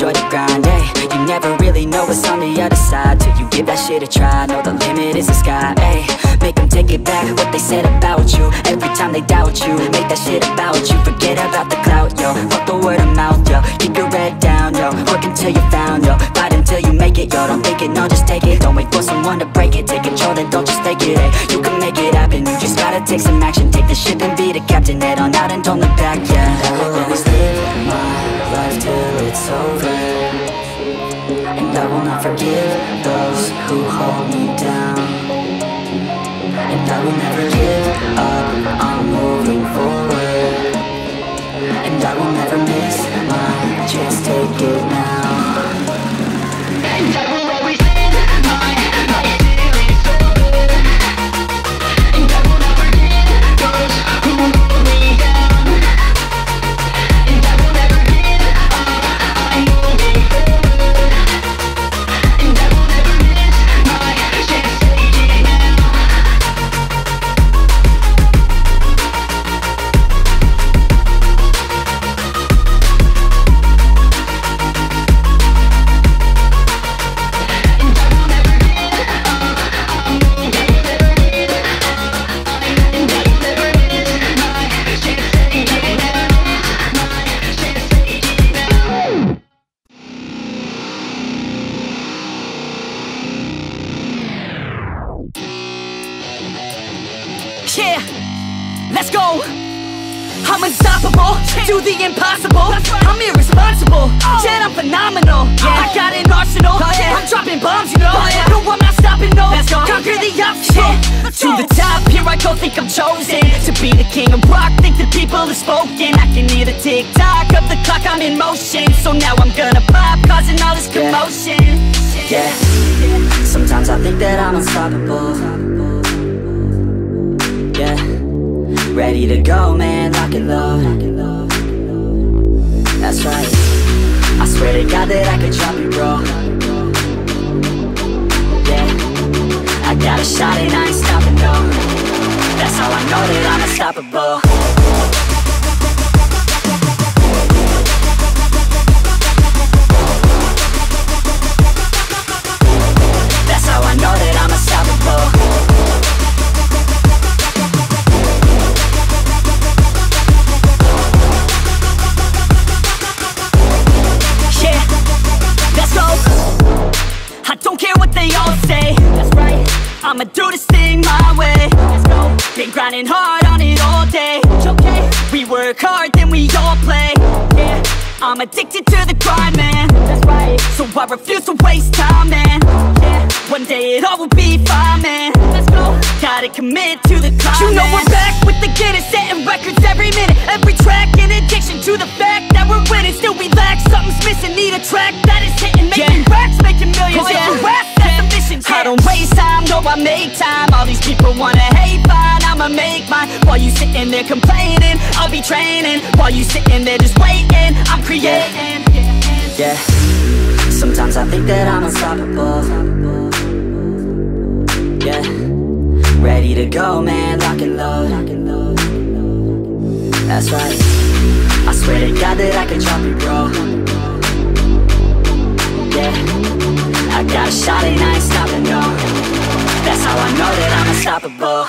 enjoy the grind, ayy. You never really know what's on the other side till you give that shit a try. Know the limit is the sky, ayy. Make them take it back, what they said about you. Every time they doubt you, make that shit about you. Forget about the clout, yo, fuck the word of mouth, yo. Keep your head down, yo, work until you're found, yo. Fight until you make it, yo, don't think it, no, just take it. Don't wait for someone to break it, take control, then don't just take it, ayy. You can make it happen, you just gotta take some action. Take the ship and be the captain, head on out and don't look back, yeah. I will always live my life till it's over, and I will not forgive those who hold me down. And I will never give up, I'm moving forward, and I will never miss my chance, take it now. And I will always live my life till it's over, and I will not forgive those who hold me down. And I will never give up, I'm moving forward, and I will never miss my chance, take it now. Yeah, let's go. I'm unstoppable, do the impossible. I'm irresponsible, yet I'm phenomenal. I got an arsenal, I'm dropping bombs, you know. No, I'm not stopping, no. Conquer the obstacle. To the top, here I go, think I'm chosen to be the king of rock, think the people have spoken. I can hear the tick-tock of the clock, I'm in motion. So now I'm gonna pop, causing all this commotion. Yeah, sometimes I think that I'm unstoppable. Yeah, ready to go, man, lock and load. That's right, I swear to God that I could drop you, bro. Yeah, I got a shot and I ain't stopping, no. That's how I know that I'm unstoppable. That's how I know that I'm unstoppable. I don't care what they all say. That's right, I'ma do this thing my way. Let's go. Been grinding hard on it all day. Okay. We work hard, then we all play. Yeah, I'm addicted to the grind, man. That's right, so I refuse to waste time, man. Yeah, one day it all will be fine, man. Let's go. Gotta commit to the climb. You know we're back with the Guinness, setting records every minute, every track. In addiction to the fact that we're winning, still we lack something's missing. Need a track that is hitting, making yeah. racks, making millions. Oh, yeah. Rap, that's the mission. Yeah. I don't waste time, no, I make time. All these people wanna hate, fine, I'ma make mine. While you sitting there complaining, I'll be training. While you sitting there just waiting, I'm creating. Yeah, yeah. Sometimes I think that I'm unstoppable. Yeah, ready to go, man, lock and load. That's right, I swear to God that I could drop you, bro. Yeah, I got a shot and I ain't stopping, no. That's how I know that I'm unstoppable.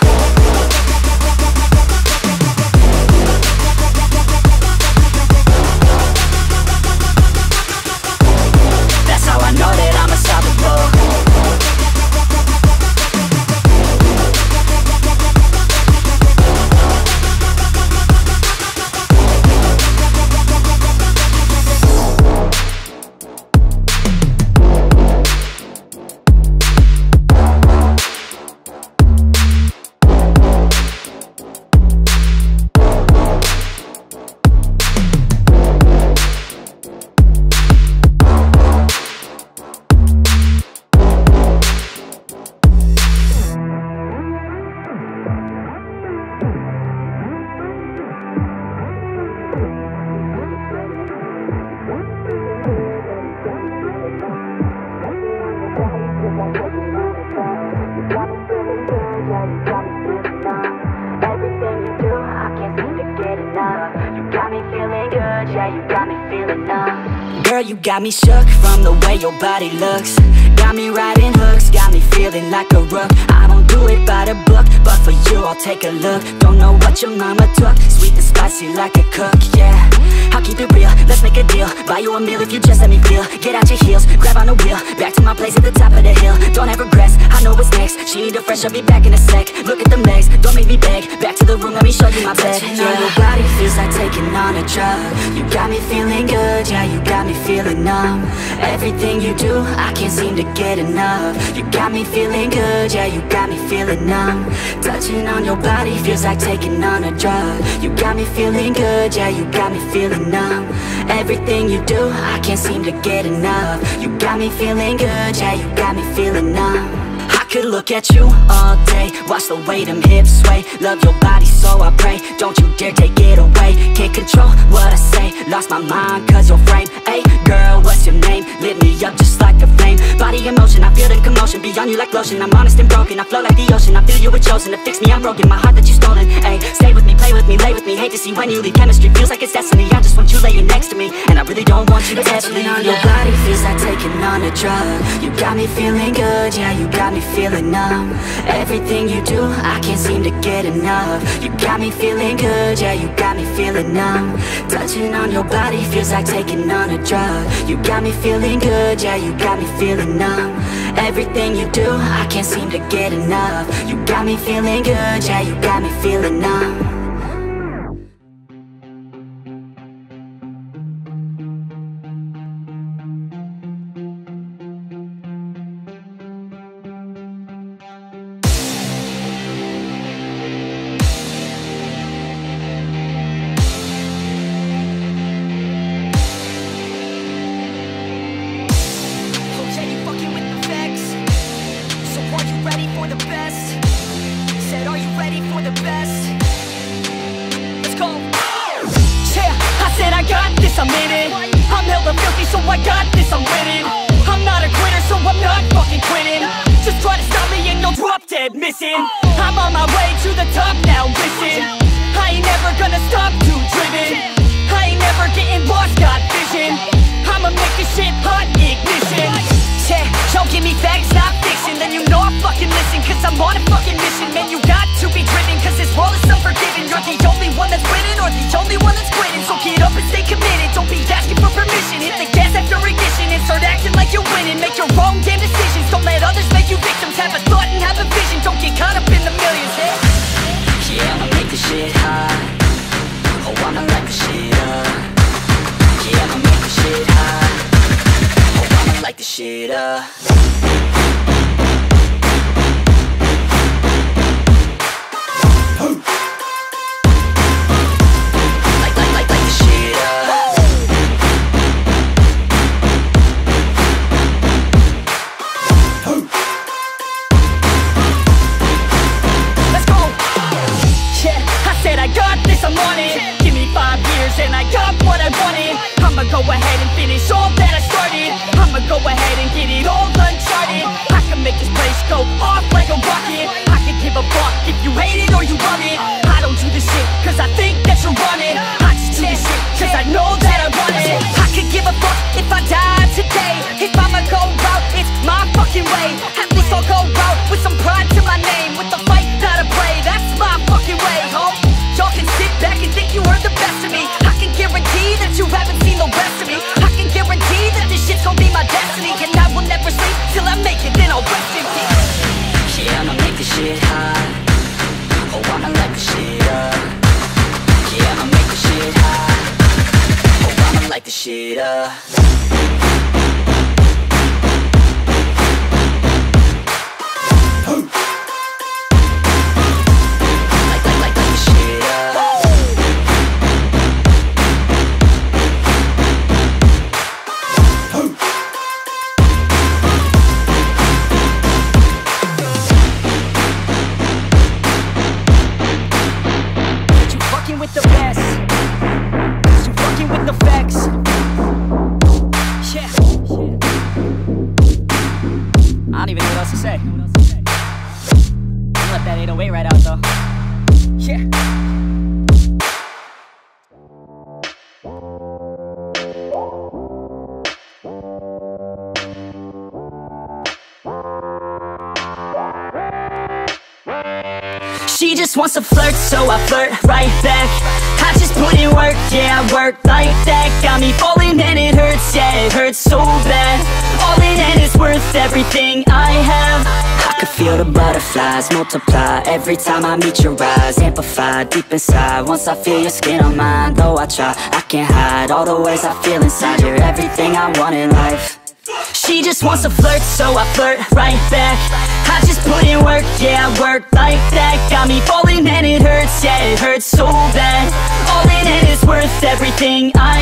That's how I know that I'm unstoppable. you got me shook from the way your body looks. Got me riding hooks, got me feeling like a rook. I don't do it by the book, but for you I'll take a look. Don't know what your mama took, sweet and spicy like a cook, yeah. I'll keep it real, let's make a deal. Buy you a meal if you just let me feel. Get out your heels, grab on the wheel. Back to my place at the top of the hill. Don't have regrets, I know what's next. She need a fresh, I'll be back in a sec. Look at them legs, don't make me beg. Back to the room, let me show you my bed. Touching on your body feels like taking on a drug. You got me feeling good, yeah, you got me feeling numb. Everything you do, I can't seem to get enough. You got me feeling good, yeah, you got me feeling numb. Touching on your body feels like taking on a drug. You got me feeling good, yeah, you got me feeling numb. Everything you do, I can't seem to get enough. You got me feeling good, yeah, you got me feeling numb. I could look at you all day, watch the way them hips sway. Love your body so I pray, don't you dare take it away. Can't control what I say, lost my mind cause your frame. Hey girl, what's your name? Lit me up just like a flame. Body in motion, I feel the commotion, beyond you like lotion. I'm honest and broken, I flow like the ocean. I feel you were chosen to fix me, I'm broken. My heart that you stolen, hey. Stay with me, play with me, lay with me. Hate to see when you leave, chemistry feels like it's destiny. I just want you laying next to me, and I really don't want you to ever leave. On your body feels like taking on a drug. You got me feeling good, yeah, you got me feeling numb. Everything you do, I can't seem to get enough. You got me feeling good, yeah, you got me feeling numb. Touching on your body feels like taking on a drug. You got me feeling good, yeah, you got me feeling numb. Everything you do, I can't seem to get enough. You got me feeling good, yeah, you got me feeling numb. I'm in it. I'm hella filthy, so I got this, I'm winning. I'm not a quitter, so I'm not fucking quitting. Just try to stop me and you'll drop dead missing. I'm on my way to the top now, listen. I ain't never gonna stop, too driven. I ain't never getting lost, got vision. I'ma make this shit hot, ignition. Yeah, don't give me facts, not fiction. Then you know I fucking listen, cause I'm on a fucking mission. Man, you got to be driven, cause this world is unforgiving. You're the only one that's winning, or the only one that's quitting. So get up and stay committed, don't be asking for permission. Hit the gas after ignition and start acting like you're winning. Make your own damn decisions, don't let others make you victims. Have a thought and have a vision, don't get caught up in the millions. Yeah, yeah, I'ma make this shit hot. Oh, I'ma light this shit up. Yeah, I'ma make this shit hot. Oh, I'ma light this shit up. And I got what I wanted. I'ma go ahead and finish all that I started. I'ma go ahead and get it all uncharted. I can make this place go off like a rocket. I can give a fuck if you hate it or you love it. I don't do this shit cause I think that you're running. I just do this shit cause I know that I want it. I could give a fuck if I die today. If I'ma go out, it's my fucking way. At least I'll go out with some pride to my name. With the fight, not a play, that's my fucking way, ho. Y'all can sit back and think you heard the best of me. I can guarantee that you haven't seen the rest of me. I can guarantee that this shit's gonna be my destiny. And I will never sleep till I make it, then I'll rest in peace. Yeah, I'ma make this shit hot. Oh, I'ma light this shit up. Yeah, I'ma make this shit hot. Oh, I'ma light this shit up. She just wants to flirt, so I flirt right back. I just put in work, yeah, I work like that. Got me falling and it hurts, yeah, it hurts so bad. All in and it's worth everything I have. I could feel the butterflies multiply every time I meet your eyes. Amplified deep inside once I feel your skin on mine. Though I try, I can't hide all the ways I feel inside. You're everything I want in life. She just wants to flirt, so I flirt right back. I just put in work, yeah, I work like that. Got me falling and it hurts, yeah, it hurts so bad. All in and it's worth everything I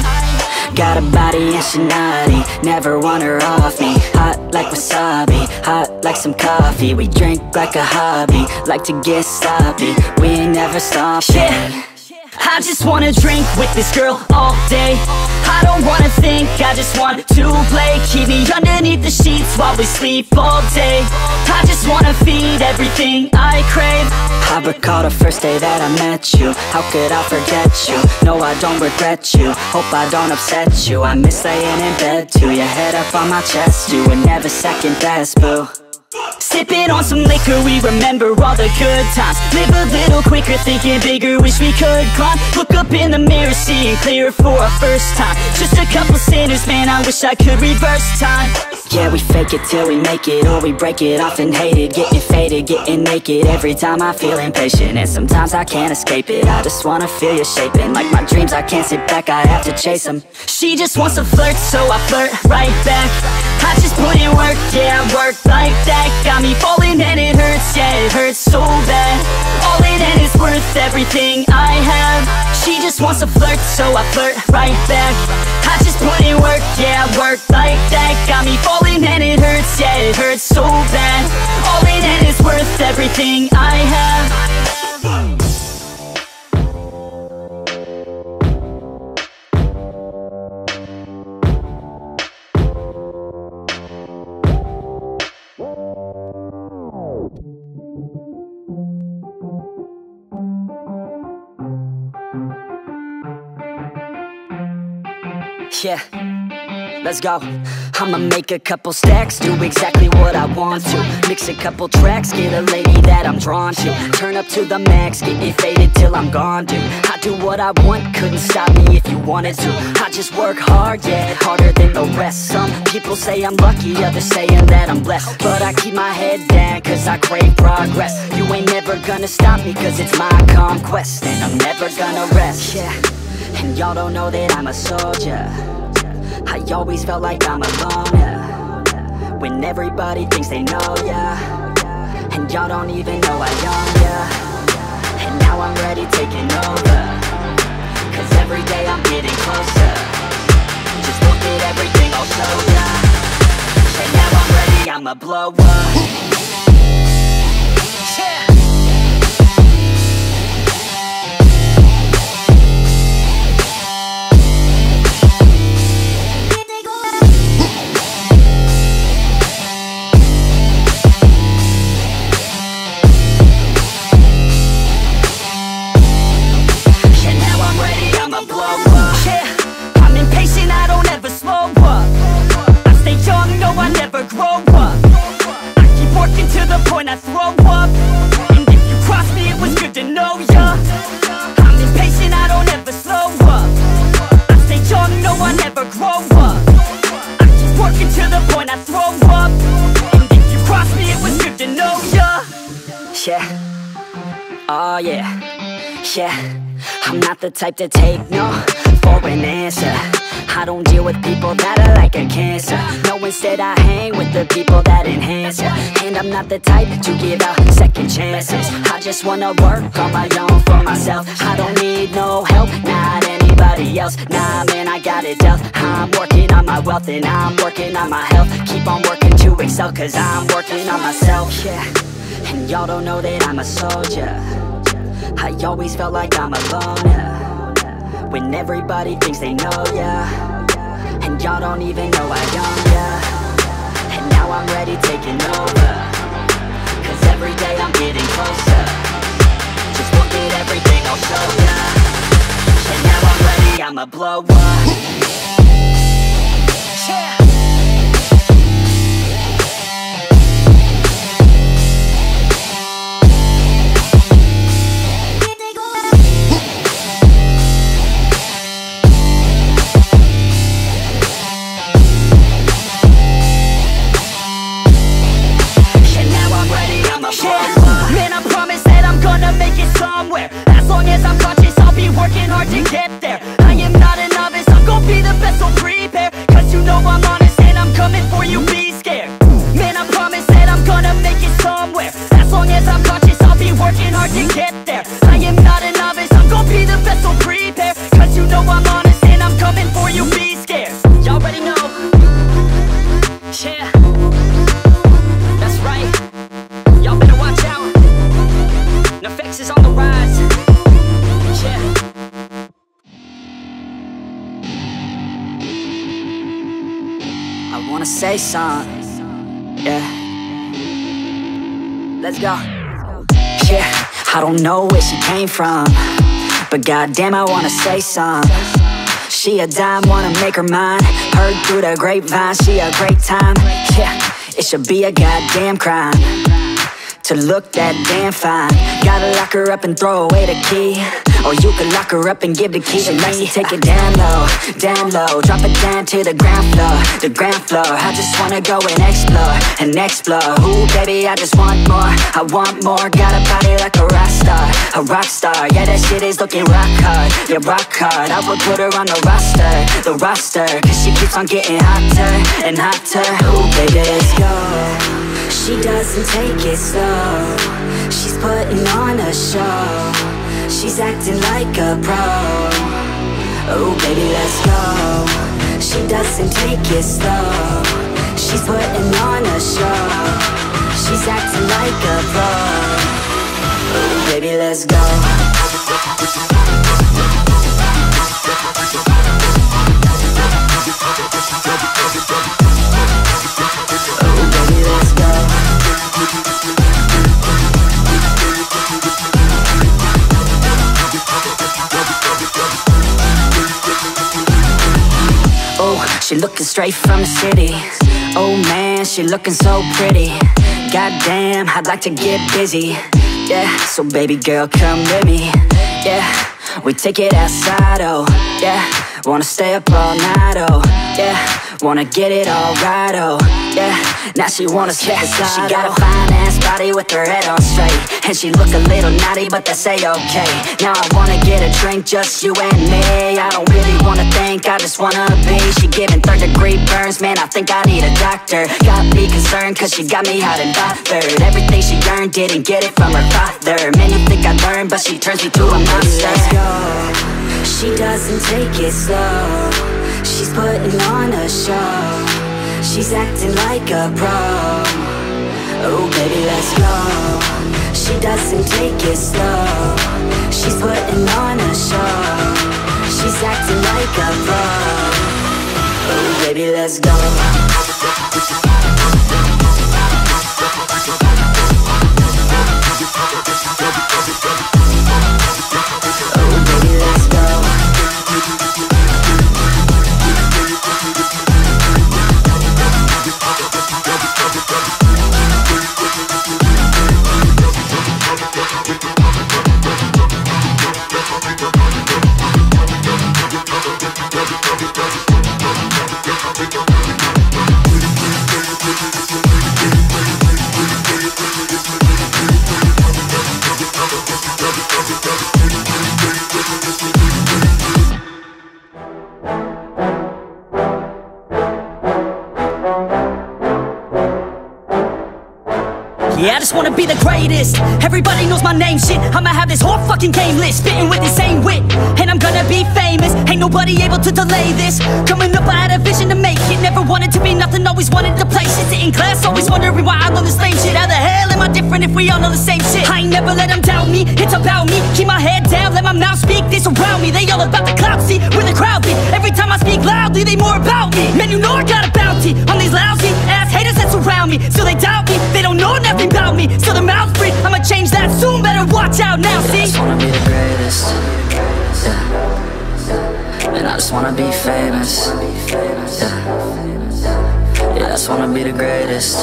have. Got a body and she naughty, never want her off me. Hot like wasabi, hot like some coffee. We drink like a hobby, like to get sloppy. We ain't never stopping. Yeah, I just wanna drink with this girl all day. I don't wanna think, I just want to play. Keep me underneath the sheets while we sleep all day. I just wanna feed everything I crave. I recall the first day that I met you. How could I forget you? No, I don't regret you. Hope I don't upset you. I miss laying in bed too. Your head up on my chest, you were never second best, boo. Sipping on some liquor, we remember all the good times. Live a little quicker, thinking bigger, wish we could climb. Look up in the mirror, seeing clear for our first time. Just a couple sinners, man, I wish I could reverse time. Yeah, we fake it till we make it, or we break it off and hate it. Getting faded, getting naked, every time I feel impatient. And sometimes I can't escape it, I just wanna feel you shaping. Like my dreams, I can't sit back, I have to chase them. She just wants to flirt, so I flirt right back. I just put in work, yeah, I work like that. Got me falling and it hurts, yeah, it hurts so bad. All in and it's worth everything I have. She just wants to flirt, so I flirt right back. I just put in work, yeah, I work like that. Got me falling and it hurts, yeah, it hurts so bad. All in and it's worth everything I have. Yeah, let's go. I'ma make a couple stacks, do exactly what I want to. Mix a couple tracks, get a lady that I'm drawn to. Turn up to the max, get it faded till I'm gone, dude. I do what I want, couldn't stop me if you wanted to. I just work hard, yeah, harder than the rest. Some people say I'm lucky, others saying that I'm blessed. But I keep my head down, cause I crave progress. You ain't never gonna stop me, cause it's my conquest. And I'm never gonna rest, yeah. And y'all don't know that I'm a soldier. I always felt like I'm alone, yeah. When everybody thinks they know, yeah. And y'all don't even know I own, yeah. And now I'm ready taking over, cause every day I'm getting closer. Just look at everything I'll show ya. And now I'm ready, I'ma blow up. When I throw up, and if you cross me, it was good to know ya. I'm impatient, I don't ever slow up. I stay young, no, I never grow up. I keep working to the point I throw up, and if you cross me, it was good to know ya. Yeah, oh yeah, yeah. I'm not the type to take no for an answer. I don't deal with people that are like a cancer. No, instead I hang with the people that enhance ya. And I'm not the type to give out second chances. I just wanna work on my own for myself. I don't need no help, not anybody else. Nah, man, I got it dealt. I'm working on my wealth and I'm working on my health. Keep on working to excel, cause I'm working on myself, yeah. And y'all don't know that I'm a soldier. I always felt like I'm alone, yeah. When everybody thinks they know, yeah. And y'all don't even know I own, yeah. And now I'm ready taking over, cause every day I'm getting closer. Just look at everything I'll show ya. And now I'm ready, I'ma blow up. Yeah. my yeah. Man, I promise that I'm gonna make it somewhere. As long as I'm conscious, I'll be working hard to get there. I am not a novice, I'm gonna be the best, so prepare. Cause you know I'm honest and I'm coming for you, be scared. Man, I promise that I'm gonna make it somewhere. As long as I'm conscious, I'll be working hard to get there. I am not a novice, I'm gonna be the best, so prepare. Cause you know I'm honest and I'm coming for you, be scared. Y'all already know. Yeah, that's right. Y'all better watch out. Nefex is on the rise. Yeah. I wanna say something. Yeah. Let's go. Yeah, I don't know where she came from, but goddamn, I wanna say something. She a dime, wanna make her mine. Heard through the grapevine, she a great time. Yeah, it should be a goddamn crime to look that damn fine. Gotta lock her up and throw away the key, or you can lock her up and give the key to me. Likes to take it down low, down low, drop it down to the ground floor, the ground floor. I just wanna go and explore, and explore. Ooh, baby, I just want more, I want more. Got a body like a rock star, a rock star. Yeah, that shit is looking rock hard, yeah, rock hard. I would put her on the roster, the roster, cause she keeps on getting hotter and hotter. Ooh, baby, let's go. She doesn't take it slow, she's putting on a show. She's acting like a pro. Oh baby, let's go. She doesn't take it slow, she's putting on a show. She's acting like a pro. Oh baby, let's go. She looking straight from the city. Oh man, she looking so pretty. Goddamn, I'd like to get busy. Yeah, so baby girl, come with me. Yeah, we take it outside, oh yeah. Wanna stay up all night, oh yeah. Wanna get it all right, oh yeah. Now she wanna slip aside. She got a fine ass body with her head on straight, and she look a little naughty, but that's a-okay. Now I wanna get a drink, just you and me. I don't really wanna think, I just wanna be. She giving third degree burns, man, I think I need a doctor. Got me concerned, cause she got me hot and bothered. Everything she earned, didn't get it from her father. Man, you think I learned, but she turns me to a monster. Let's go. She doesn't take it slow, she's putting on a show. She's acting like a pro. Oh baby, let's go. She doesn't take it slow, she's putting on a show. She's acting like a pro. Oh baby, let's go. Oh baby, let's go. Yeah, I just wanna be the greatest. Everybody knows my name, shit. I'ma have this whole fucking game list, spitting with the same wit, and I'm gonna be famous. Ain't nobody able to delay this. Coming up, I had a vision to make it. Never wanted to be nothing, always wanted to play shit. Sit in class, always wondering why I know the same shit. How the hell am I different if we all know the same shit? I ain't never let them doubt me, it's about me. Keep my head down, let my mouth speak. They surround me, they all about the clout, see where the crowd be. Every time I speak loudly, they more about me. Man, you know I got a bounty on these lousy ass haters that surround me. So they doubt me, they don't know nothing about me. So their mouth's free, I'ma change that soon, better watch out now, see? I just wanna be the greatest, yeah. And I just wanna be famous, yeah. Yeah, I just wanna be the greatest,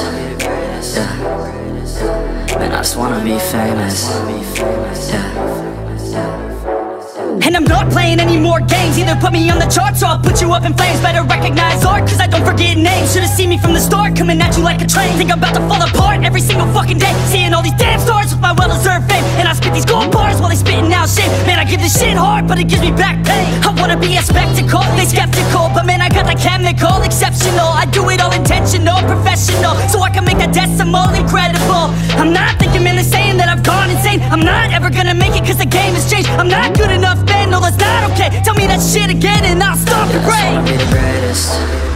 yeah. Man, I just wanna be famous, yeah. And I'm not playing any more games. Either put me on the charts or I'll put you up in flames. Better recognize art, cause I don't forget names. Should've seen me from the start, coming at you like a train. Think I'm about to fall apart every single fucking day, seeing all these damn stars with my well-deserved fame. And I spit these gold bars while they spitting out shit. Man, I give this shit hard, but it gives me back pain. I wanna be a spectacle, they skeptical, but man, I got the chemical, exceptional. I do it all intentional, professional, so I can make that decimal incredible. I'm not thinking, man, they're saying that I've gone insane. I'm not ever gonna make it cause the game has changed. I'm not good enough, man, no, that's not okay. Tell me that shit again and I'll stop the brain. I just wanna be the greatest,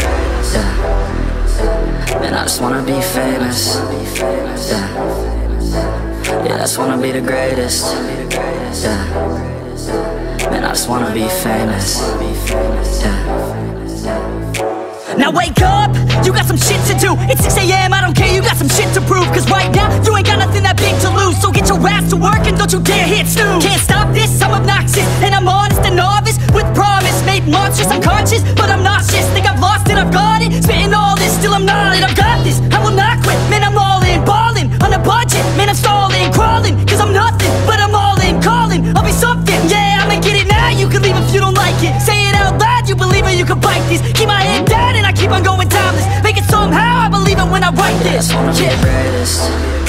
yeah. Man, I just wanna be famous, yeah. Yeah, I just wanna be the greatest, yeah. Man, I just wanna be famous, yeah. Now wake up, you got some shit to do. It's six A M, I don't care, you got some shit to prove. Cause right now, you ain't got nothing that big to lose. So get your ass to work and don't you dare hit snooze. Can't stop this, I'm obnoxious, and I'm honest and novice. With promise, made monstrous, I'm conscious, but I'm nauseous. Think I've lost it, I've got it. Spitting all this, still I'm not it. I've got this, I will not quit. Man, I'm all in, ballin', on a budget. Man, I'm stalling, crawling, cause I'm nothing, but I'm all in, calling, I'll be something. Yeah, I'ma get it now, you can leave if you don't like it. Say it out loud, you believe it, you can bite this. Keep my head down and I keep on going timeless. Make it somehow, I believe it when I write this. I just wanna be the greatest,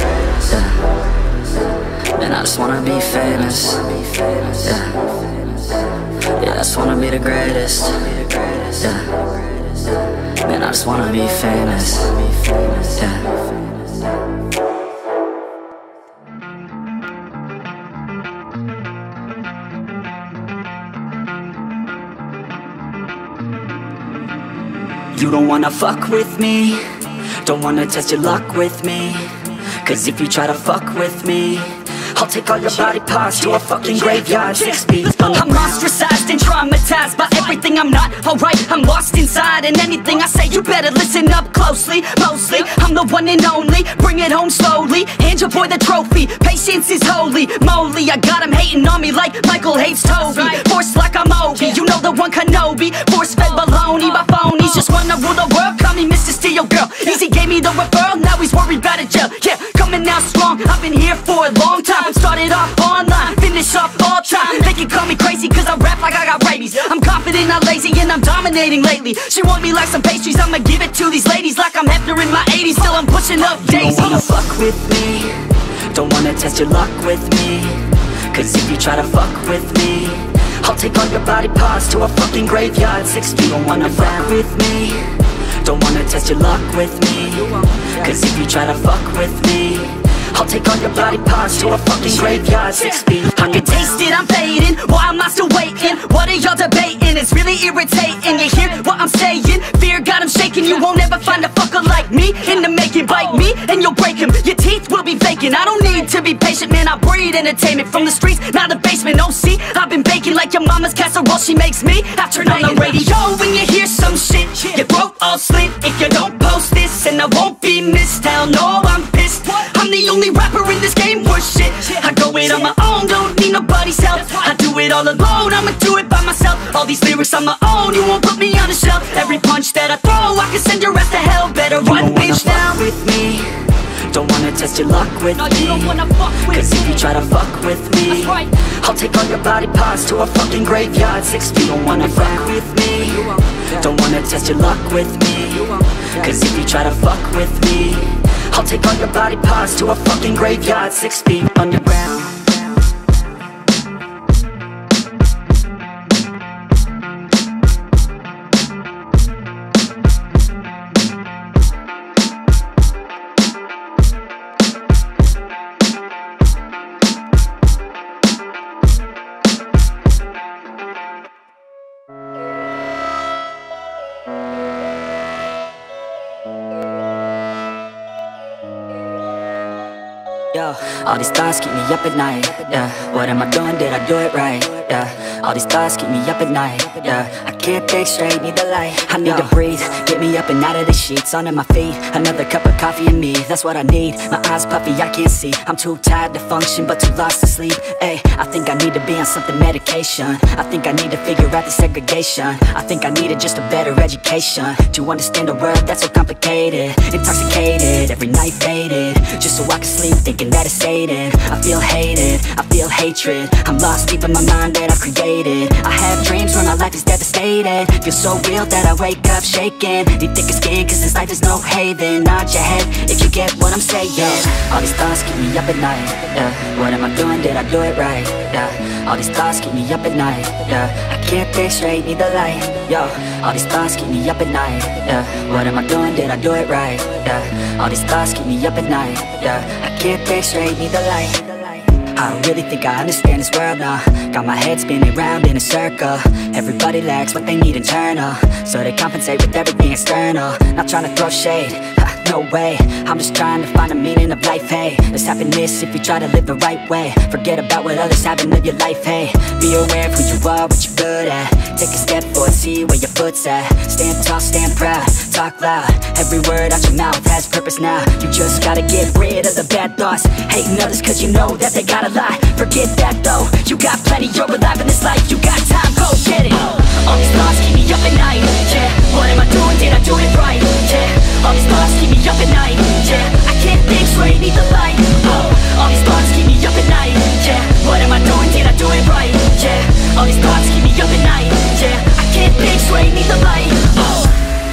yeah. Man, I just wanna be famous, yeah. Yeah, I just wanna be the greatest, yeah. Man, I just wanna be famous, yeah. You don't wanna fuck with me, don't wanna test your luck with me. Cause if you try to fuck with me, I'll take all your body parts to a fucking graveyard six feet under. I'm ostracized and traumatized by everything I'm not. Alright, I'm lost inside, and anything I say you better listen up closely. Mostly, I'm the one and only, bring it home slowly. Hand your boy the trophy, patience is holy moly. I got him hating on me like Michael hates Toby. Force like I'm Obi, you know the one Kenobi. Force fed baloney by phonies, just wanna rule the world, call me Mister Steel Girl. Easy gave me the referral, now he's worried about a jail. Yeah, coming out strong, I've been here for a long time. Started off online, finish off all time. They can call me crazy cause I rap like I got rabies. I'm confident, not lazy, and I'm dominating lately. She want me like some pastries, I'ma give it to these ladies like I'm Hefner in my eighties. Still I'm pushing up daisies. You don't wanna fuck with me, don't wanna test your luck with me. Cause if you try to fuck with me, I'll take all your body parts to a fucking graveyard six feet. You don't wanna fuck with me, don't wanna test your luck with me. Cause if you try to fuck with me, I'll take all your body parts to a fucking graveyard six feet. I can taste it, I'm fading. Why am I still waiting? What are y'all debating? It's really irritating. You hear what I'm saying? Fear got him shaking. You won't ever find a fucker like me in the making. Bite me and you'll break him. Your teeth will be vacant. I don't need to be patient, man. I breed entertainment from the streets, not the basement. Oh, see, I've been baking like your mama's casserole. She makes me. I've turned on the radio when you hear some shit. Your throat all slit if you don't post this, and I won't be missed. Hell no, I'm pissed. I'm the only rapper in this game worth shit. I go it on my own, don't need nobody's help. I do it all alone, I'ma do it by myself. All these lyrics on my own, you won't put me on the shelf. Every punch that I throw, I can send your ass to hell. Better run, bitch, down with me, don't wanna test your luck with no, me. You don't wanna fuck with Cause if you try to fuck with me, right. I'll take all your body parts to a fucking graveyard six feet. You don't wanna fuck with me, don't wanna test your luck with me. Cause if you try to fuck with me, I'll take all your body parts to a fucking graveyard six feet underground. Yo, all these thoughts keep me up at night, yeah. What am I doing, did I do it right, yeah. All these thoughts keep me up at night, yeah. I can't think straight, need the light. I need to breathe, get me up and out of the sheets. Onto my feet, another cup of coffee and me, that's what I need. My eyes puffy, I can't see, I'm too tired to function but too lost to sleep. Ay, I think I need to be on something medication. I think I need to figure out the segregation. I think I needed just a better education to understand a world that's so complicated. Intoxicated, every night faded, just so I can sleep thinking that it's Satan. I feel hated, I feel hatred, I'm lost deep in my mind that I've created. I have dreams where my life is devastated. Feel so real that I wake up shaking. Need thicker skin cause this life is no haven. Nod your head if you get what I'm saying. All these thoughts keep me up at night, yeah. What am I doing, did I do it right, yeah. All these thoughts keep me up at night, yeah. I can't think straight, need the light, yo. All these thoughts keep me up at night, yeah. What am I doing, did I do it right, yeah. All these thoughts keep me up at night, yeah. I can't think straight, need the light. I don't really think I understand this world now. Got my head spinning round in a circle. Everybody lacks what they need internal, so they compensate with everything external. Not trying to throw shade, ha, no way. I'm just trying to find a meaning of life, hey. There's happiness if you try to live the right way. Forget about what others have and live your life, hey. Be aware of who you are, what you're good at. Take a step forward, see where your foot's at. Stand tall, stand proud, talk loud. Every word out your mouth has purpose now. You just gotta get rid of the bad thoughts. Hating others cause you know that they gotta lie. Forget that though, you got plenty, you're alive in this life. You got time, go get it. All these thoughts keep me up at night, yeah. What am I doing, did I do it right, yeah. All these thoughts keep me up at night, yeah. I can't think straight, need the light, oh. All these thoughts keep me up at night, yeah. What am I doing, did I do it right, yeah. All these thoughts keep me up at night, yeah. I can't think straight, need the light, oh.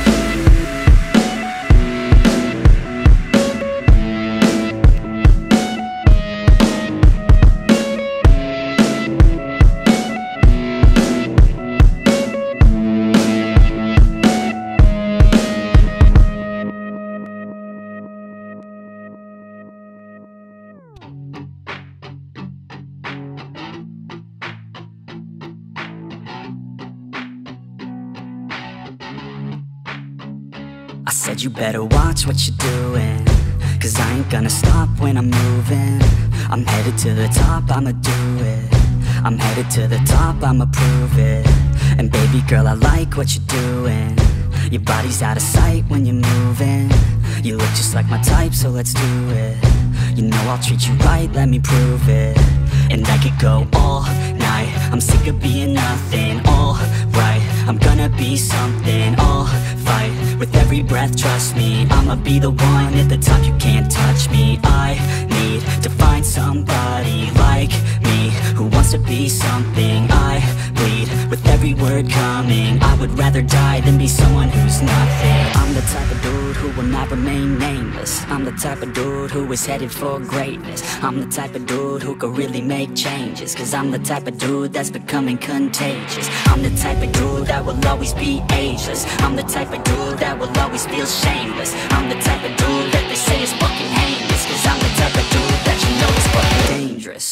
I said you better watch what you're doing, cause I ain't gonna stop when I'm moving. I'm headed to the top, I'ma do it. I'm headed to the top, I'ma prove it. And baby girl, I like what you're doing. Your body's out of sight when you're moving. You look just like my type, so let's do it. You know I'll treat you right, let me prove it. And I could go all night, I'm sick of being nothing. All right, I'm gonna be something. I'll fight with every breath, trust me. I'ma be the one at the top, you can't touch me. I need to find somebody like me, who wants to be something. I bleed with every word coming. I would rather die than be someone who's nothing. I'm the type of dude who will not remain nameless. I'm the type of dude who is headed for greatness. I'm the type of dude who could really make changes, cause I'm the type of dude that's becoming contagious. I'm the type of dude that will always be ageless. I'm the type of dude that will always feel shameless. I'm the type of dude that they say is fucking heinous, cause I'm the type of dude that you know is fucking dangerous.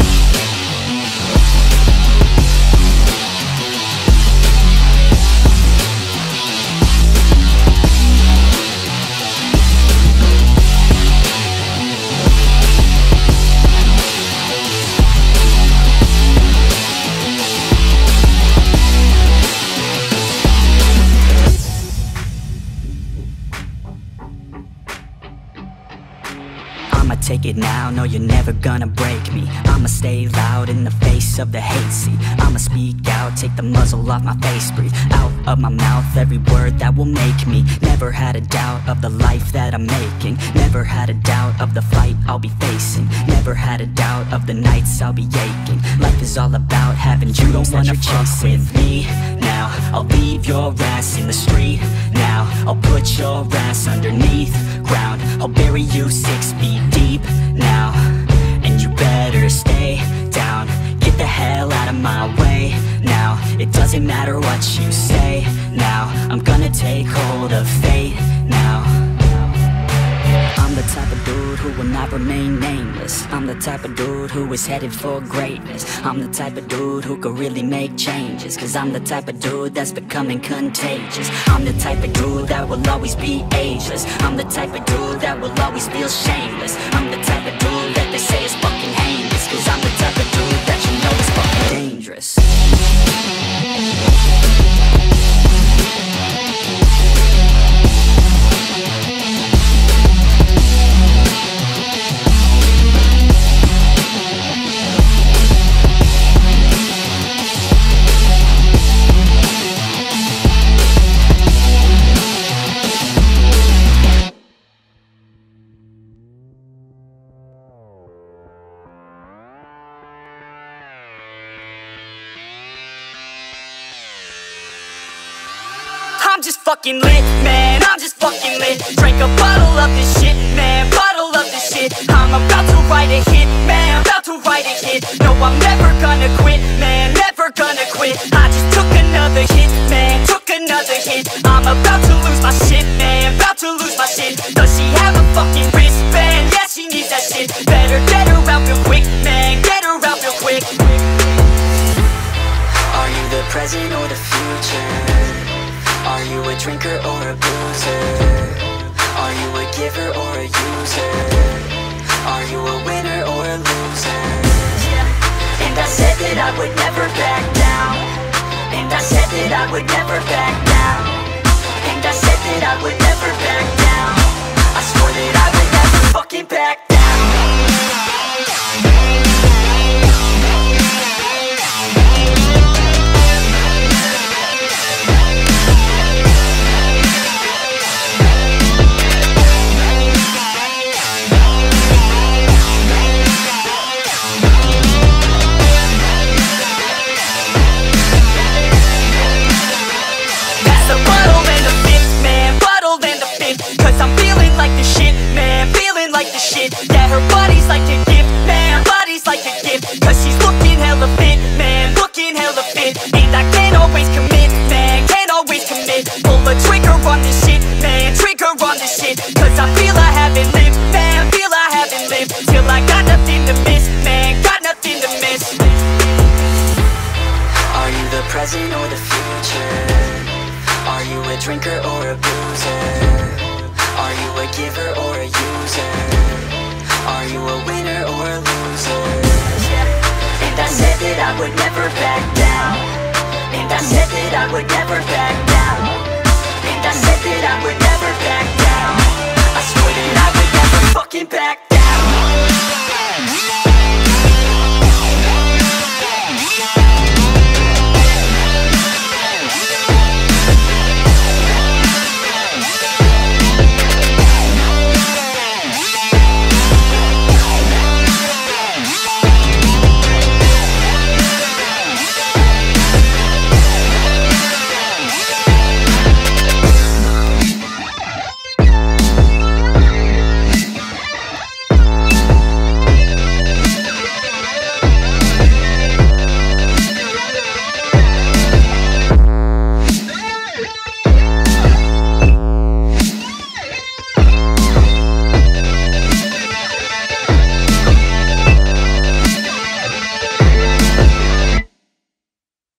I'ma take it now, no you're never gonna break me. I'ma stay loud in the face of the hate, see. I'ma speak out, take the muzzle off my face. Breathe out of my mouth every word that will make me. Never had a doubt of the life that I'm making. Never had a doubt of the fight I'll be facing. Never had a doubt of the nights I'll be aching. Life is all about having dreams. You don't wanna fuck with me now. I'll leave your ass in the street now. I'll put your ass underneath ground. I'll bury you six feet deep now, and you better stay down. Get the hell out of my way now. It doesn't matter what you say now. I'm gonna take hold of fate now. I'm the type of dude who will not remain nameless. I'm the type of dude who is headed for greatness. I'm the type of dude who could really make changes, cause I'm the type of dude that's becoming contagious. I'm the type of dude that will always be ageless. I'm the type of dude that will always feel shameless. I'm the type of dude that they say is fucking heinous, cause I'm the type of dude that you know is fucking dangerous. I'm just fucking lit, man, I'm just fucking lit. Drink a bottle of this shit, man, bottle of this shit. I'm about to write a hit, man, about to write a hit. No, I'm never gonna quit, man, never gonna quit. I just took another hit, man, took another hit. I'm about to lose my shit, man, about to lose my shit. Does she have a fucking wristband? Yeah, she needs that shit. Better get her out real quick, man, get her out real quick. Are you the present or the future? Are you a drinker or a boozer? Are you a giver or a user? Are you a winner or a loser? And I said that I would never back down. And I said that I would never back down. And I said that I would never back down. I swore that I would never fucking back down. Yeah, her body's like a gift, man, body's like a gift. Cause she's looking hella fit, man, looking hella fit. And I can't always commit, man, can't always commit. Pull the trigger on this shit, man, trigger on this shit. Cause I feel I haven't lived, man, feel I haven't lived. Till I got nothing to miss, man, got nothing to miss. Are you the present or the future? Are you a drinker or a boozer? Are you a giver or a user? Are you a winner or a loser? And I said that I would never back down. And I said that I would never back down. And I said that I would never back down. I swore that I would never fucking back down.